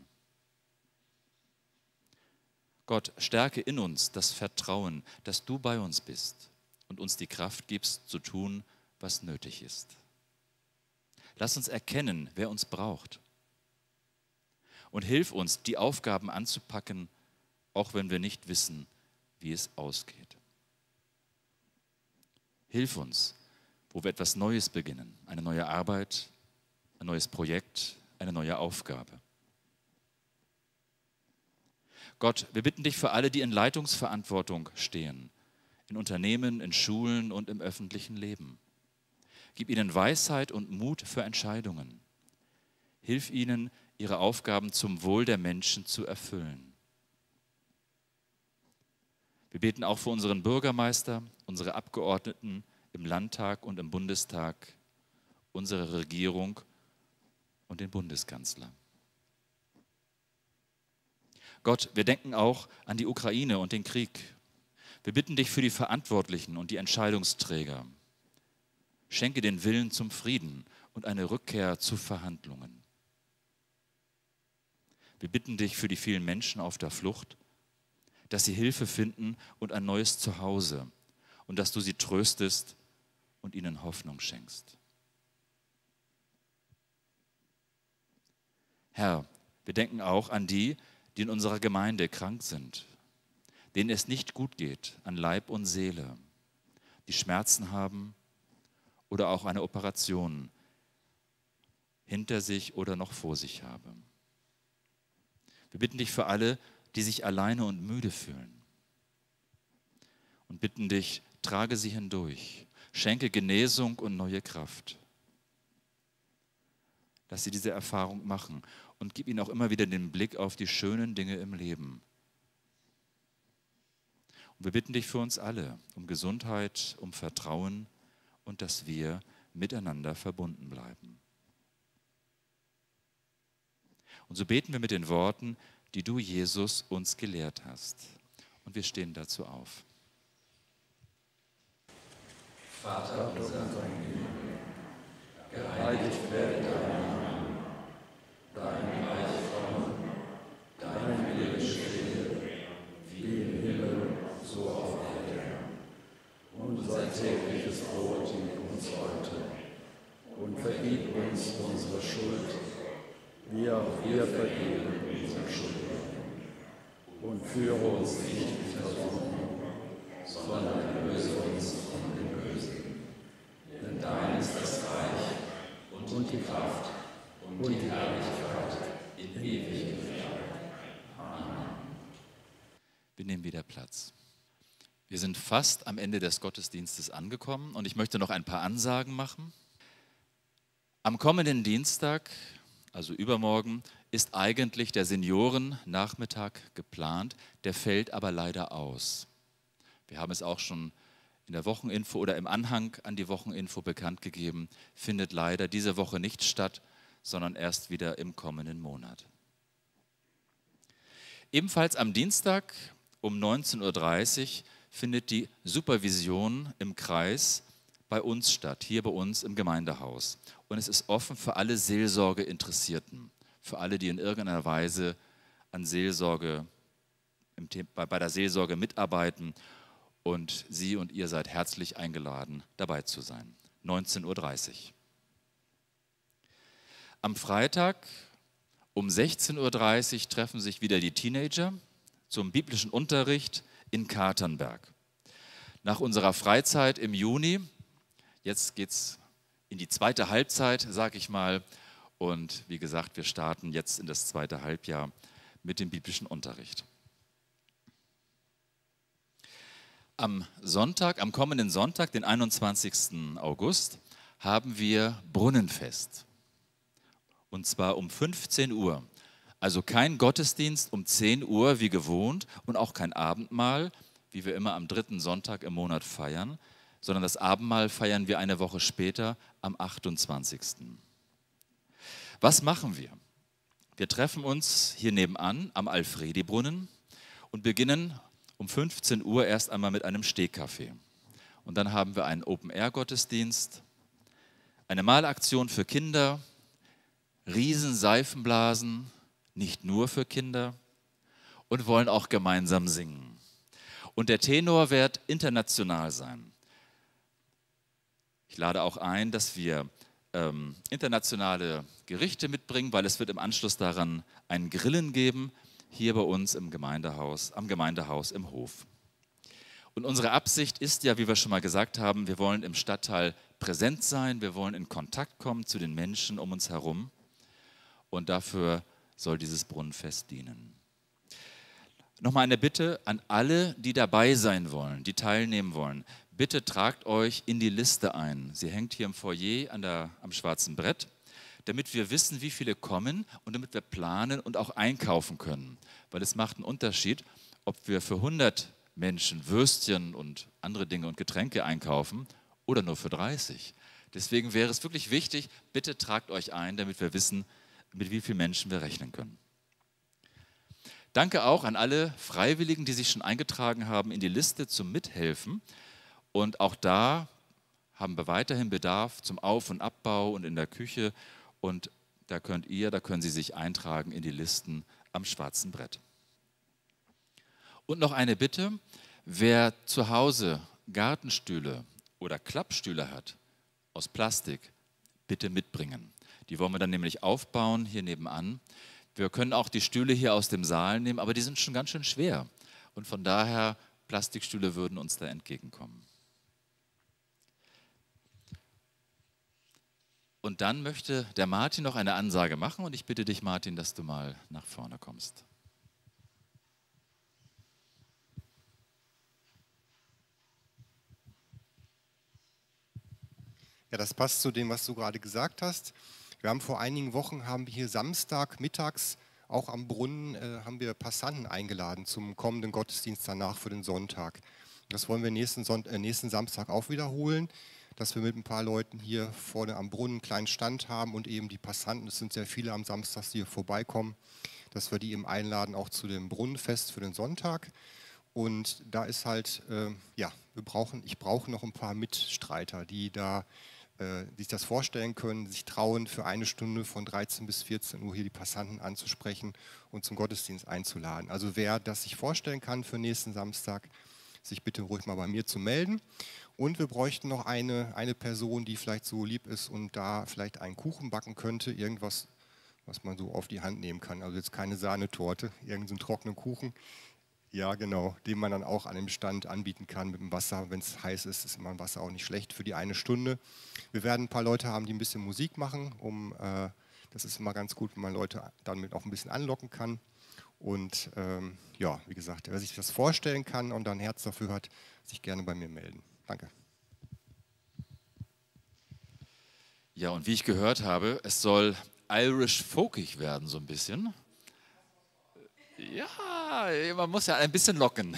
Gott, stärke in uns das Vertrauen, dass du bei uns bist und uns die Kraft gibst, zu tun, was nötig ist. Lass uns erkennen, wer uns braucht. Und hilf uns, die Aufgaben anzupacken, auch wenn wir nicht wissen, wie es ausgeht. Hilf uns, wo wir etwas Neues beginnen, eine neue Arbeit, ein neues Projekt, eine neue Aufgabe. Gott, wir bitten dich für alle, die in Leitungsverantwortung stehen, in Unternehmen, in Schulen und im öffentlichen Leben. Gib ihnen Weisheit und Mut für Entscheidungen. Hilf ihnen, ihre Aufgaben zum Wohl der Menschen zu erfüllen. Wir beten auch für unseren Bürgermeister, unsere Abgeordneten im Landtag und im Bundestag, unsere Regierung und den Bundeskanzler. Gott, wir denken auch an die Ukraine und den Krieg. Wir bitten dich für die Verantwortlichen und die Entscheidungsträger. Schenke den Willen zum Frieden und eine Rückkehr zu Verhandlungen. Wir bitten dich für die vielen Menschen auf der Flucht, dass sie Hilfe finden und ein neues Zuhause und dass du sie tröstest und ihnen Hoffnung schenkst. Herr, wir denken auch an die, die in unserer Gemeinde krank sind, denen es nicht gut geht an Leib und Seele, die Schmerzen haben oder auch eine Operation hinter sich oder noch vor sich haben. Wir bitten dich für alle, die sich alleine und müde fühlen und bitten dich, trage sie hindurch, schenke Genesung und neue Kraft. Dass sie diese Erfahrung machen und gib ihnen auch immer wieder den Blick auf die schönen Dinge im Leben. Und wir bitten dich für uns alle um Gesundheit, um Vertrauen und dass wir miteinander verbunden bleiben. Und so beten wir mit den Worten, die du, Jesus, uns gelehrt hast. Und wir stehen dazu auf. Vater unser im Himmel, geheiligt werde dein Name, dein Reich komme, dein Wille geschehe, wie im Himmel, so auf Erden. Unser tägliches Brot gib uns heute und vergib uns unsere Schuld, wie auch wir vergeben unseren Schuldigern. Und führe uns nicht in Versuchung, sondern erlöse uns von dem Bösen. Denn dein ist das Reich und die Kraft und die Herrlichkeit in Ewigkeit. Amen. Wir nehmen wieder Platz. Wir sind fast am Ende des Gottesdienstes angekommen und ich möchte noch ein paar Ansagen machen. Am kommenden Dienstag, also übermorgen, ist eigentlich der Seniorennachmittag geplant, der fällt aber leider aus. Wir haben es auch schon in der Wocheninfo oder im Anhang an die Wocheninfo bekannt gegeben, findet leider diese Woche nicht statt, sondern erst wieder im kommenden Monat. Ebenfalls am Dienstag um neunzehn Uhr dreißig findet die Supervision im Kreis bei uns statt, hier bei uns im Gemeindehaus. Und es ist offen für alle Seelsorgeinteressierten, für alle, die in irgendeiner Weise an Seelsorge, im The- bei, bei der Seelsorge mitarbeiten. Und Sie und ihr seid herzlich eingeladen, dabei zu sein. neunzehn Uhr dreißig. Am Freitag um sechzehn Uhr dreißig treffen sich wieder die Teenager zum biblischen Unterricht in Katernberg. Nach unserer Freizeit im Juni, jetzt geht es in die zweite Halbzeit, sage ich mal. Und wie gesagt, wir starten jetzt in das zweite Halbjahr mit dem biblischen Unterricht. Am Sonntag, am kommenden Sonntag, den einundzwanzigsten August, haben wir Brunnenfest. Und zwar um fünfzehn Uhr. Also kein Gottesdienst um zehn Uhr wie gewohnt und auch kein Abendmahl, wie wir immer am dritten Sonntag im Monat feiern, sondern das Abendmahl feiern wir eine Woche später am achtundzwanzigsten Was machen wir? Wir treffen uns hier nebenan am Alfredi-Brunnen und beginnen um fünfzehn Uhr erst einmal mit einem Stehkaffee. Und dann haben wir einen Open-Air-Gottesdienst, eine Malaktion für Kinder, Riesenseifenblasen, nicht nur für Kinder, und wollen auch gemeinsam singen. Und der Tenor wird international sein. Ich lade auch ein, dass wir ähm, internationale Gerichte mitbringen, weil es wird im Anschluss daran ein Grillen geben, hier bei uns im Gemeindehaus, am Gemeindehaus im Hof. Und unsere Absicht ist ja, wie wir schon mal gesagt haben, wir wollen im Stadtteil präsent sein, wir wollen in Kontakt kommen zu den Menschen um uns herum und dafür soll dieses Brunnenfest dienen. Nochmal eine Bitte an alle, die dabei sein wollen, die teilnehmen wollen. Bitte tragt euch in die Liste ein. Sie hängt hier im Foyer an der, am schwarzen Brett, damit wir wissen, wie viele kommen und damit wir planen und auch einkaufen können. Weil es macht einen Unterschied, ob wir für hundert Menschen Würstchen und andere Dinge und Getränke einkaufen oder nur für dreißig. Deswegen wäre es wirklich wichtig, bitte tragt euch ein, damit wir wissen, mit wie vielen Menschen wir rechnen können. Danke auch an alle Freiwilligen, die sich schon eingetragen haben in die Liste zum Mithelfen. Und auch da haben wir weiterhin Bedarf zum Auf- und Abbau und in der Küche. Und da könnt ihr, da können Sie sich eintragen in die Listen am schwarzen Brett. Und noch eine Bitte, wer zu Hause Gartenstühle oder Klappstühle hat aus Plastik, bitte mitbringen. Die wollen wir dann nämlich aufbauen hier nebenan. Wir können auch die Stühle hier aus dem Saal nehmen, aber die sind schon ganz schön schwer. Und von daher, Plastikstühle würden uns da entgegenkommen. Und dann möchte der Martin noch eine Ansage machen und ich bitte dich, Martin, dass du mal nach vorne kommst. Ja, das passt zu dem, was du gerade gesagt hast. Wir haben vor einigen Wochen, haben wir hier Samstag mittags, auch am Brunnen, äh, haben wir Passanten eingeladen zum kommenden Gottesdienst danach für den Sonntag. Das wollen wir nächsten, Sonnt äh, nächsten Samstag auch wiederholen, dass wir mit ein paar Leuten hier vorne am Brunnen einen kleinen Stand haben und eben die Passanten, es sind sehr viele am Samstag, die hier vorbeikommen, dass wir die eben einladen, auch zu dem Brunnenfest für den Sonntag. Und da ist halt, äh, ja, wir brauchen, ich brauche noch ein paar Mitstreiter, die da die sich das vorstellen können, sich trauen, für eine Stunde von dreizehn bis vierzehn Uhr hier die Passanten anzusprechen und zum Gottesdienst einzuladen. Also wer das sich vorstellen kann für nächsten Samstag, sich bitte ruhig mal bei mir zu melden. Und wir bräuchten noch eine, eine Person, die vielleicht so lieb ist und da vielleicht einen Kuchen backen könnte, irgendwas, was man so auf die Hand nehmen kann. Also jetzt keine Sahnetorte, irgendeinen trockenen Kuchen. Ja, genau, den man dann auch an dem Stand anbieten kann mit dem Wasser. Wenn es heiß ist, ist immer ein Wasser auch nicht schlecht für die eine Stunde. Wir werden ein paar Leute haben, die ein bisschen Musik machen. Um, äh, das ist immer ganz gut, wenn man Leute damit auch ein bisschen anlocken kann. Und ähm, ja, wie gesagt, wer sich das vorstellen kann und dann ein Herz dafür hat, sich gerne bei mir melden. Danke. Ja, und wie ich gehört habe, es soll Irish folkig werden, so ein bisschen. Ja, man muss ja ein bisschen locken.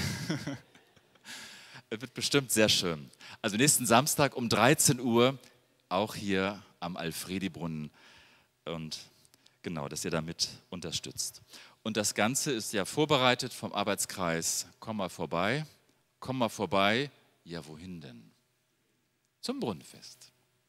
Es wird bestimmt sehr schön. Also nächsten Samstag um dreizehn Uhr, auch hier am Alfredi-Brunnen. Und genau, dass ihr damit unterstützt. Und das Ganze ist ja vorbereitet vom Arbeitskreis Komm mal vorbei. Komm mal vorbei. Ja, wohin denn? Zum Brunnenfest.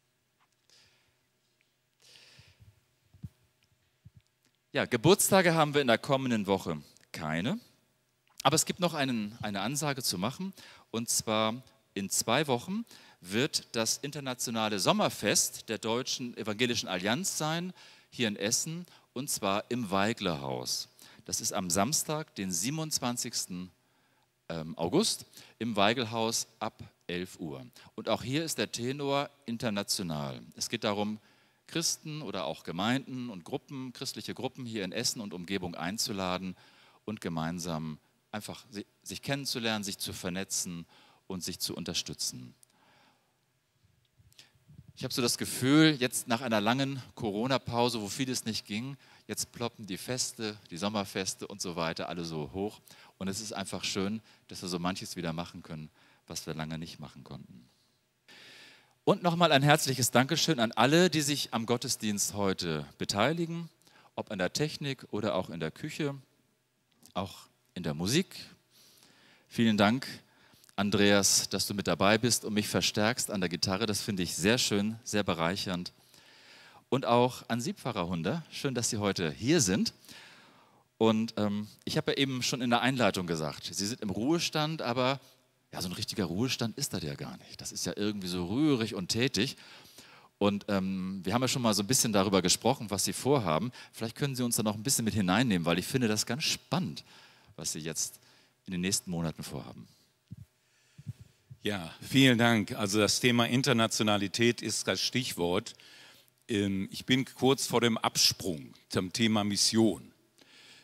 Ja, Geburtstage haben wir in der kommenden Woche keine. Aber es gibt noch einen, eine Ansage zu machen. Und zwar in zwei Wochen wird das internationale Sommerfest der Deutschen Evangelischen Allianz sein, hier in Essen, und zwar im Weiglerhaus. Das ist am Samstag, den siebenundzwanzigsten August, im Weigelhaus ab elf Uhr. Und auch hier ist der Tenor international. Es geht darum, Christen oder auch Gemeinden und Gruppen, christliche Gruppen hier in Essen und Umgebung einzuladen und gemeinsam einfach sich kennenzulernen, sich zu vernetzen und sich zu unterstützen. Ich habe so das Gefühl, jetzt nach einer langen Corona-Pause, wo vieles nicht ging, jetzt ploppen die Feste, die Sommerfeste und so weiter alle so hoch. Und es ist einfach schön, dass wir so manches wieder machen können, was wir lange nicht machen konnten. Und nochmal ein herzliches Dankeschön an alle, die sich am Gottesdienst heute beteiligen, ob an der Technik oder auch in der Küche, auch in der Musik. Vielen Dank, Andreas, dass du mit dabei bist und mich verstärkst an der Gitarre. Das finde ich sehr schön, sehr bereichernd. Und auch an Sie, Pfarrer Hunder. Schön, dass Sie heute hier sind. Und ähm, ich habe ja eben schon in der Einleitung gesagt, Sie sind im Ruhestand, aber ja, so ein richtiger Ruhestand ist das ja gar nicht. Das ist ja irgendwie so rührig und tätig. Und ähm, wir haben ja schon mal so ein bisschen darüber gesprochen, was Sie vorhaben. Vielleicht können Sie uns da noch ein bisschen mit hineinnehmen, weil ich finde das ganz spannend, was Sie jetzt in den nächsten Monaten vorhaben. Ja, vielen Dank. Also das Thema Internationalität ist das Stichwort. Ich bin kurz vor dem Absprung zum Thema Mission.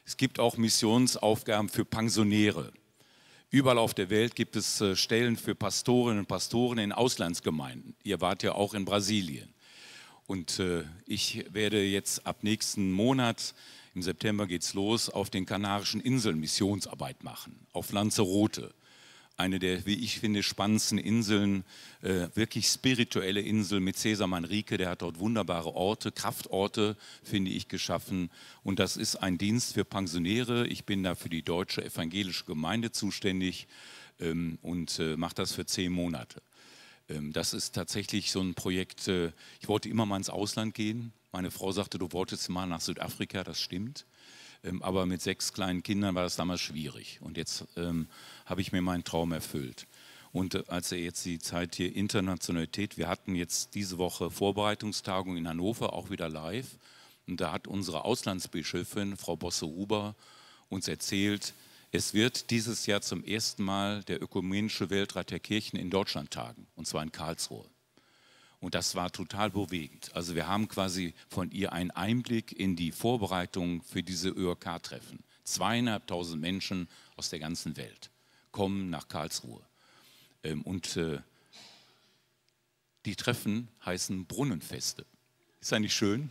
Es gibt auch Missionsaufgaben für Pensionäre. Überall auf der Welt gibt es äh, Stellen für Pastorinnen und Pastoren in Auslandsgemeinden. Ihr wart ja auch in Brasilien. Und äh, ich werde jetzt ab nächsten Monat, im September geht es los, auf den Kanarischen Inseln Missionsarbeit machen, auf Lanzarote. Eine der, wie ich finde, spannendsten Inseln, äh, wirklich spirituelle Insel mit Cesar Manrique, der hat dort wunderbare Orte, Kraftorte, finde ich, geschaffen. Und das ist ein Dienst für Pensionäre. Ich bin da für die Deutsche Evangelische Gemeinde zuständig ähm, und äh, mache das für zehn Monate. Ähm, das ist tatsächlich so ein Projekt, äh, ich wollte immer mal ins Ausland gehen. Meine Frau sagte, du wolltest mal nach Südafrika, das stimmt. Aber mit sechs kleinen Kindern war das damals schwierig. Und jetzt ähm, habe ich mir meinen Traum erfüllt. Und äh, als er jetzt die Zeit hier Internationalität, wir hatten jetzt diese Woche Vorbereitungstagung in Hannover, auch wieder live. Und da hat unsere Auslandsbischöfin, Frau Bosse-Huber, uns erzählt, es wird dieses Jahr zum ersten Mal der Ökumenische Weltrat der Kirchen in Deutschland tagen, und zwar in Karlsruhe. Und das war total bewegend. Also wir haben quasi von ihr einen Einblick in die Vorbereitung für diese Ö R K-Treffen. Zweieinhalbtausend Menschen aus der ganzen Welt kommen nach Karlsruhe. Und die Treffen heißen Brunnenfeste. Ist das nicht schön?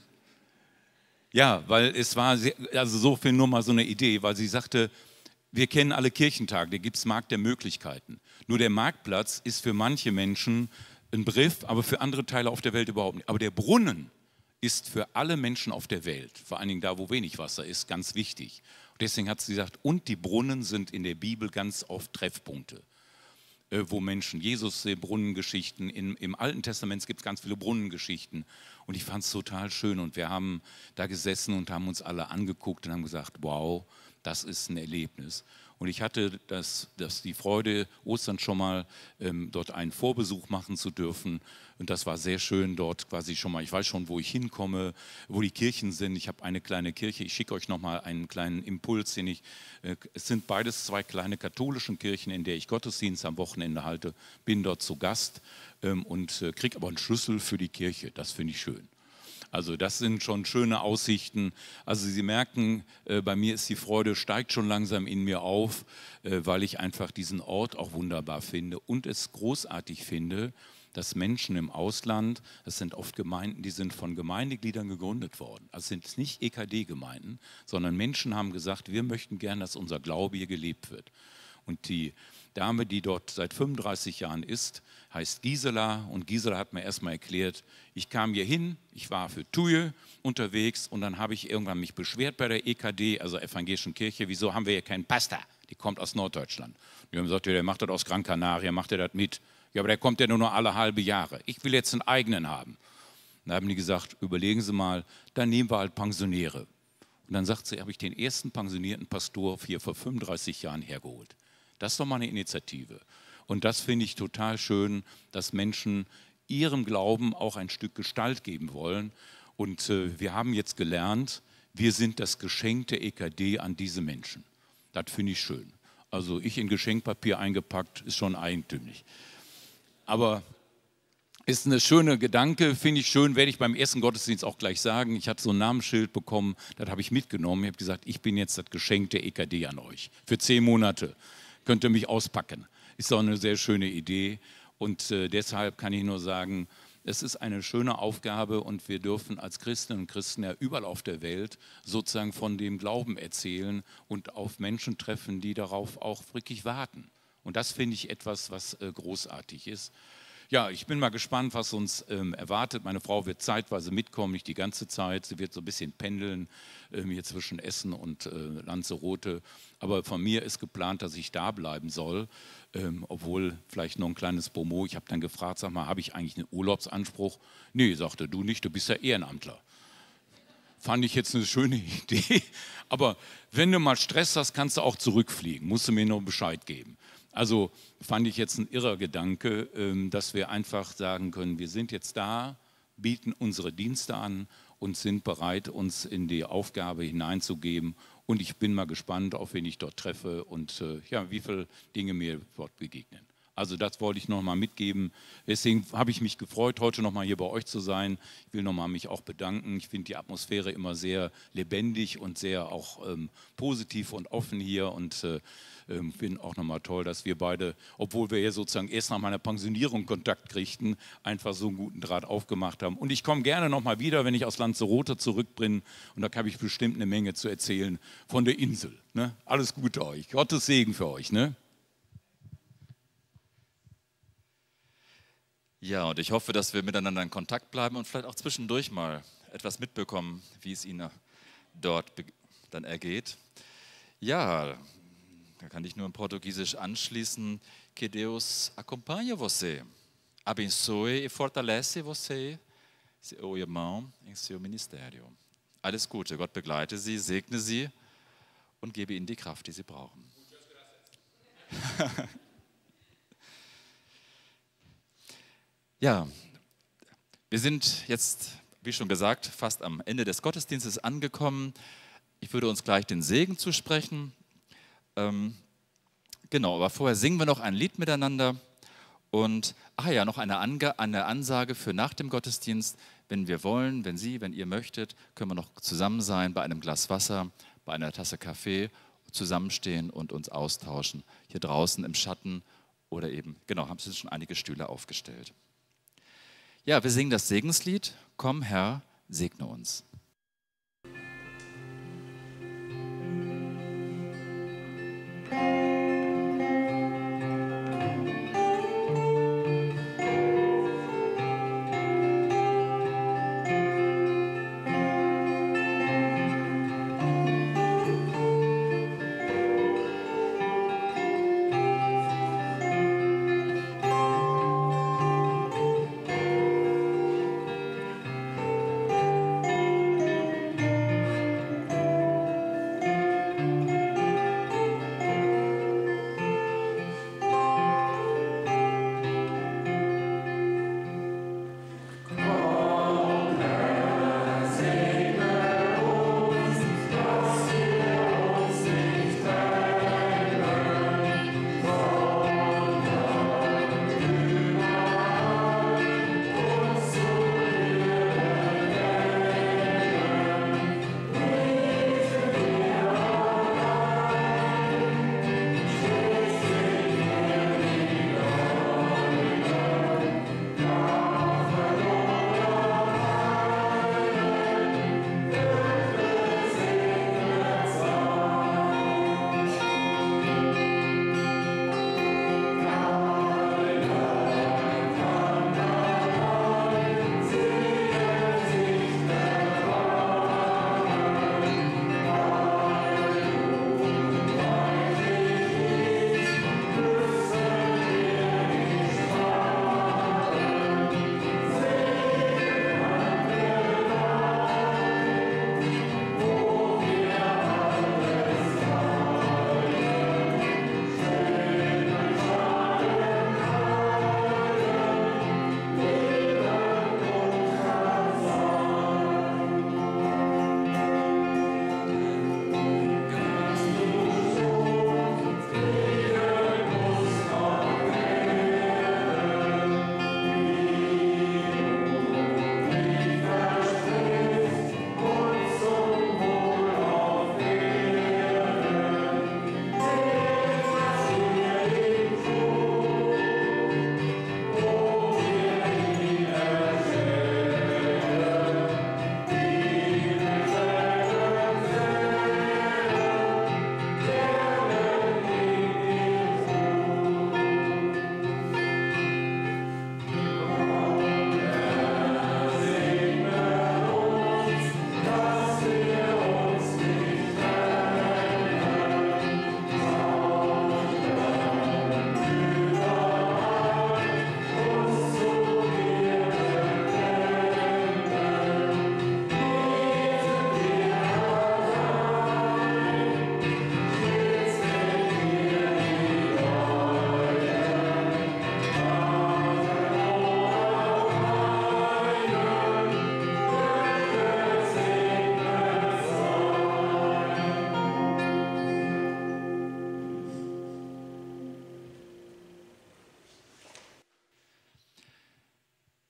Ja, weil es war, sehr, also so viel nur mal so eine Idee, weil sie sagte, wir kennen alle Kirchentage, da gibt es Markt der Möglichkeiten. Nur der Marktplatz ist für manche Menschen ein Begriff, aber für andere Teile auf der Welt überhaupt nicht. Aber der Brunnen ist für alle Menschen auf der Welt, vor allen Dingen da, wo wenig Wasser ist, ganz wichtig. Und deswegen hat sie gesagt, und die Brunnen sind in der Bibel ganz oft Treffpunkte, äh, wo Menschen, Jesus, die Brunnengeschichten, in, im Alten Testament gibt es ganz viele Brunnengeschichten. Und ich fand es total schön. Und wir haben da gesessen und haben uns alle angeguckt und haben gesagt, wow, das ist ein Erlebnis. Und ich hatte das, das die Freude, Ostern schon mal ähm, dort einen Vorbesuch machen zu dürfen. Und das war sehr schön dort quasi schon mal. Ich weiß schon, wo ich hinkomme, wo die Kirchen sind. Ich habe eine kleine Kirche. Ich schicke euch noch mal einen kleinen Impuls, den ich. Äh, es sind beides zwei kleine katholische Kirchen, in der ich Gottesdienst am Wochenende halte. Bin dort zu Gast ähm, und äh, kriege aber einen Schlüssel für die Kirche. Das finde ich schön. Also das sind schon schöne Aussichten. Also Sie merken, äh, bei mir ist die Freude, steigt schon langsam in mir auf, äh, weil ich einfach diesen Ort auch wunderbar finde und es großartig finde, dass Menschen im Ausland, das sind oft Gemeinden, die sind von Gemeindegliedern gegründet worden. Also sind nicht E K D-Gemeinden, sondern Menschen haben gesagt, wir möchten gern, dass unser Glaube hier gelebt wird. Und die Dame, die dort seit fünfunddreißig Jahren ist, heißt Gisela. Und Gisela hat mir erstmal erklärt, ich kam hier hin, ich war für Tuje unterwegs und dann habe ich irgendwann mich beschwert bei der E K D, also Evangelischen Kirche, wieso haben wir hier keinen Pastor? Die kommt aus Norddeutschland. Die haben gesagt, ja, der macht das aus Gran Canaria, macht er das mit. Ja, aber der kommt ja nur noch alle halbe Jahre. Ich will jetzt einen eigenen haben. Dann haben die gesagt, überlegen Sie mal, dann nehmen wir halt Pensionäre. Und dann sagt sie, habe ich den ersten pensionierten Pastor hier vor fünfunddreißig Jahren hergeholt. Das ist doch mal eine Initiative. Und das finde ich total schön, dass Menschen ihrem Glauben auch ein Stück Gestalt geben wollen. Und äh, wir haben jetzt gelernt, wir sind das Geschenk der E K D an diese Menschen. Das finde ich schön. Also ich in Geschenkpapier eingepackt, ist schon eigentümlich. Aber ist eine schöne Gedanke, finde ich schön, werde ich beim ersten Gottesdienst auch gleich sagen. Ich hatte so ein Namensschild bekommen, das habe ich mitgenommen. Ich habe gesagt, ich bin jetzt das Geschenk der E K D an euch. Für zehn Monate könnt ihr mich auspacken. Ist doch eine sehr schöne Idee. Und äh, deshalb kann ich nur sagen, es ist eine schöne Aufgabe und wir dürfen als Christinnen und Christen ja überall auf der Welt sozusagen von dem Glauben erzählen und auf Menschen treffen, die darauf auch wirklich warten. Und das finde ich etwas, was äh, großartig ist. Ja, ich bin mal gespannt, was uns ähm, erwartet. Meine Frau wird zeitweise mitkommen, nicht die ganze Zeit. Sie wird so ein bisschen pendeln ähm, hier zwischen Essen und äh, Lanzarote. Aber von mir ist geplant, dass ich da bleiben soll, ähm, obwohl vielleicht noch ein kleines Promo. Ich habe dann gefragt, sag mal, habe ich eigentlich einen Urlaubsanspruch? Nee, sagte du nicht, du bist ja Ehrenamtler. Fand ich jetzt eine schöne Idee. Aber wenn du mal Stress hast, kannst du auch zurückfliegen. Musst du mir nur Bescheid geben. Also fand ich jetzt ein irrer Gedanke, dass wir einfach sagen können, wir sind jetzt da, bieten unsere Dienste an und sind bereit, uns in die Aufgabe hineinzugeben. Und ich bin mal gespannt, auf wen ich dort treffe und ja, wie viele Dinge mir dort begegnen. Also das wollte ich noch mal mitgeben. Deswegen habe ich mich gefreut, heute noch mal hier bei euch zu sein. Ich will noch mal mich auch bedanken. Ich finde die Atmosphäre immer sehr lebendig und sehr auch ähm, positiv und offen hier. Und äh, ähm, finde auch noch mal toll, dass wir beide, obwohl wir ja sozusagen erst nach meiner Pensionierung Kontakt kriegten, einfach so einen guten Draht aufgemacht haben. Und ich komme gerne noch mal wieder, wenn ich aus Lanzarote zurück bin. Und da habe ich bestimmt eine Menge zu erzählen von der Insel. Ne? Alles Gute euch. Gottes Segen für euch. Ne? Ja, und ich hoffe, dass wir miteinander in Kontakt bleiben und vielleicht auch zwischendurch mal etwas mitbekommen, wie es Ihnen dort dann ergeht. Ja, da kann ich nur in Portugiesisch anschließen. Que Deus acompanhe você, abençoe e fortalece você, seu irmão, em seu ministério. Alles Gute, Gott begleite Sie, segne Sie und gebe Ihnen die Kraft, die Sie brauchen. Ja, wir sind jetzt, wie schon gesagt, fast am Ende des Gottesdienstes angekommen. Ich würde uns gleich den Segen zusprechen. Ähm, genau, aber vorher singen wir noch ein Lied miteinander. Und, ach ja, noch eine, Ange eine Ansage für nach dem Gottesdienst. Wenn wir wollen, wenn Sie, wenn ihr möchtet, können wir noch zusammen sein bei einem Glas Wasser, bei einer Tasse Kaffee, zusammenstehen und uns austauschen. Hier draußen im Schatten oder eben, genau, haben Sie schon einige Stühle aufgestellt. Ja, wir singen das Segenslied. Komm, Herr, segne uns. Komm,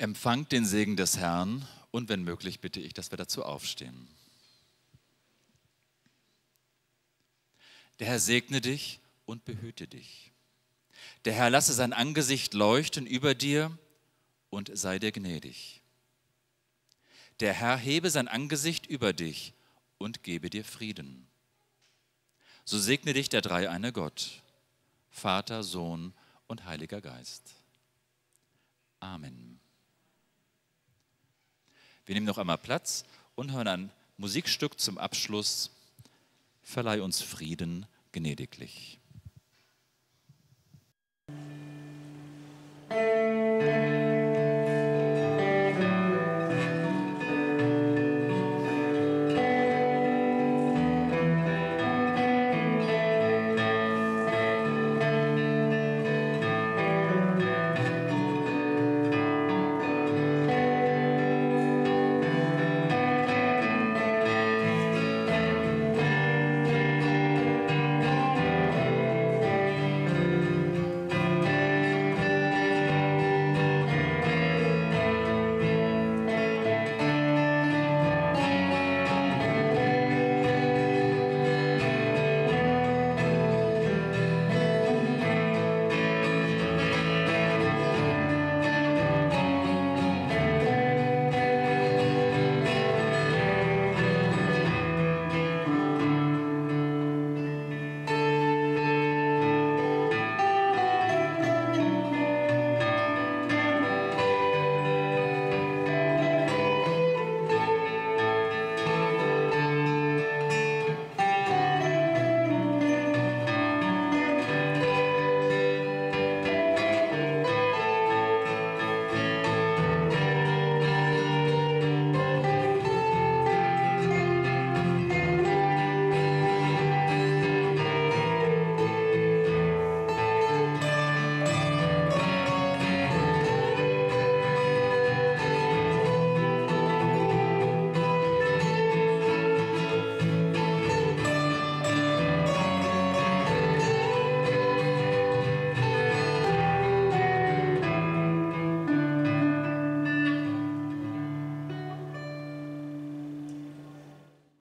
Empfangt den Segen des Herrn und wenn möglich bitte ich, dass wir dazu aufstehen. Der Herr segne dich und behüte dich. Der Herr lasse sein Angesicht leuchten über dir und sei dir gnädig. Der Herr hebe sein Angesicht über dich und gebe dir Frieden. So segne dich der dreieine Gott, Vater, Sohn und Heiliger Geist. Amen. Wir nehmen noch einmal Platz und hören ein Musikstück zum Abschluss. Verleih uns Frieden gnädiglich.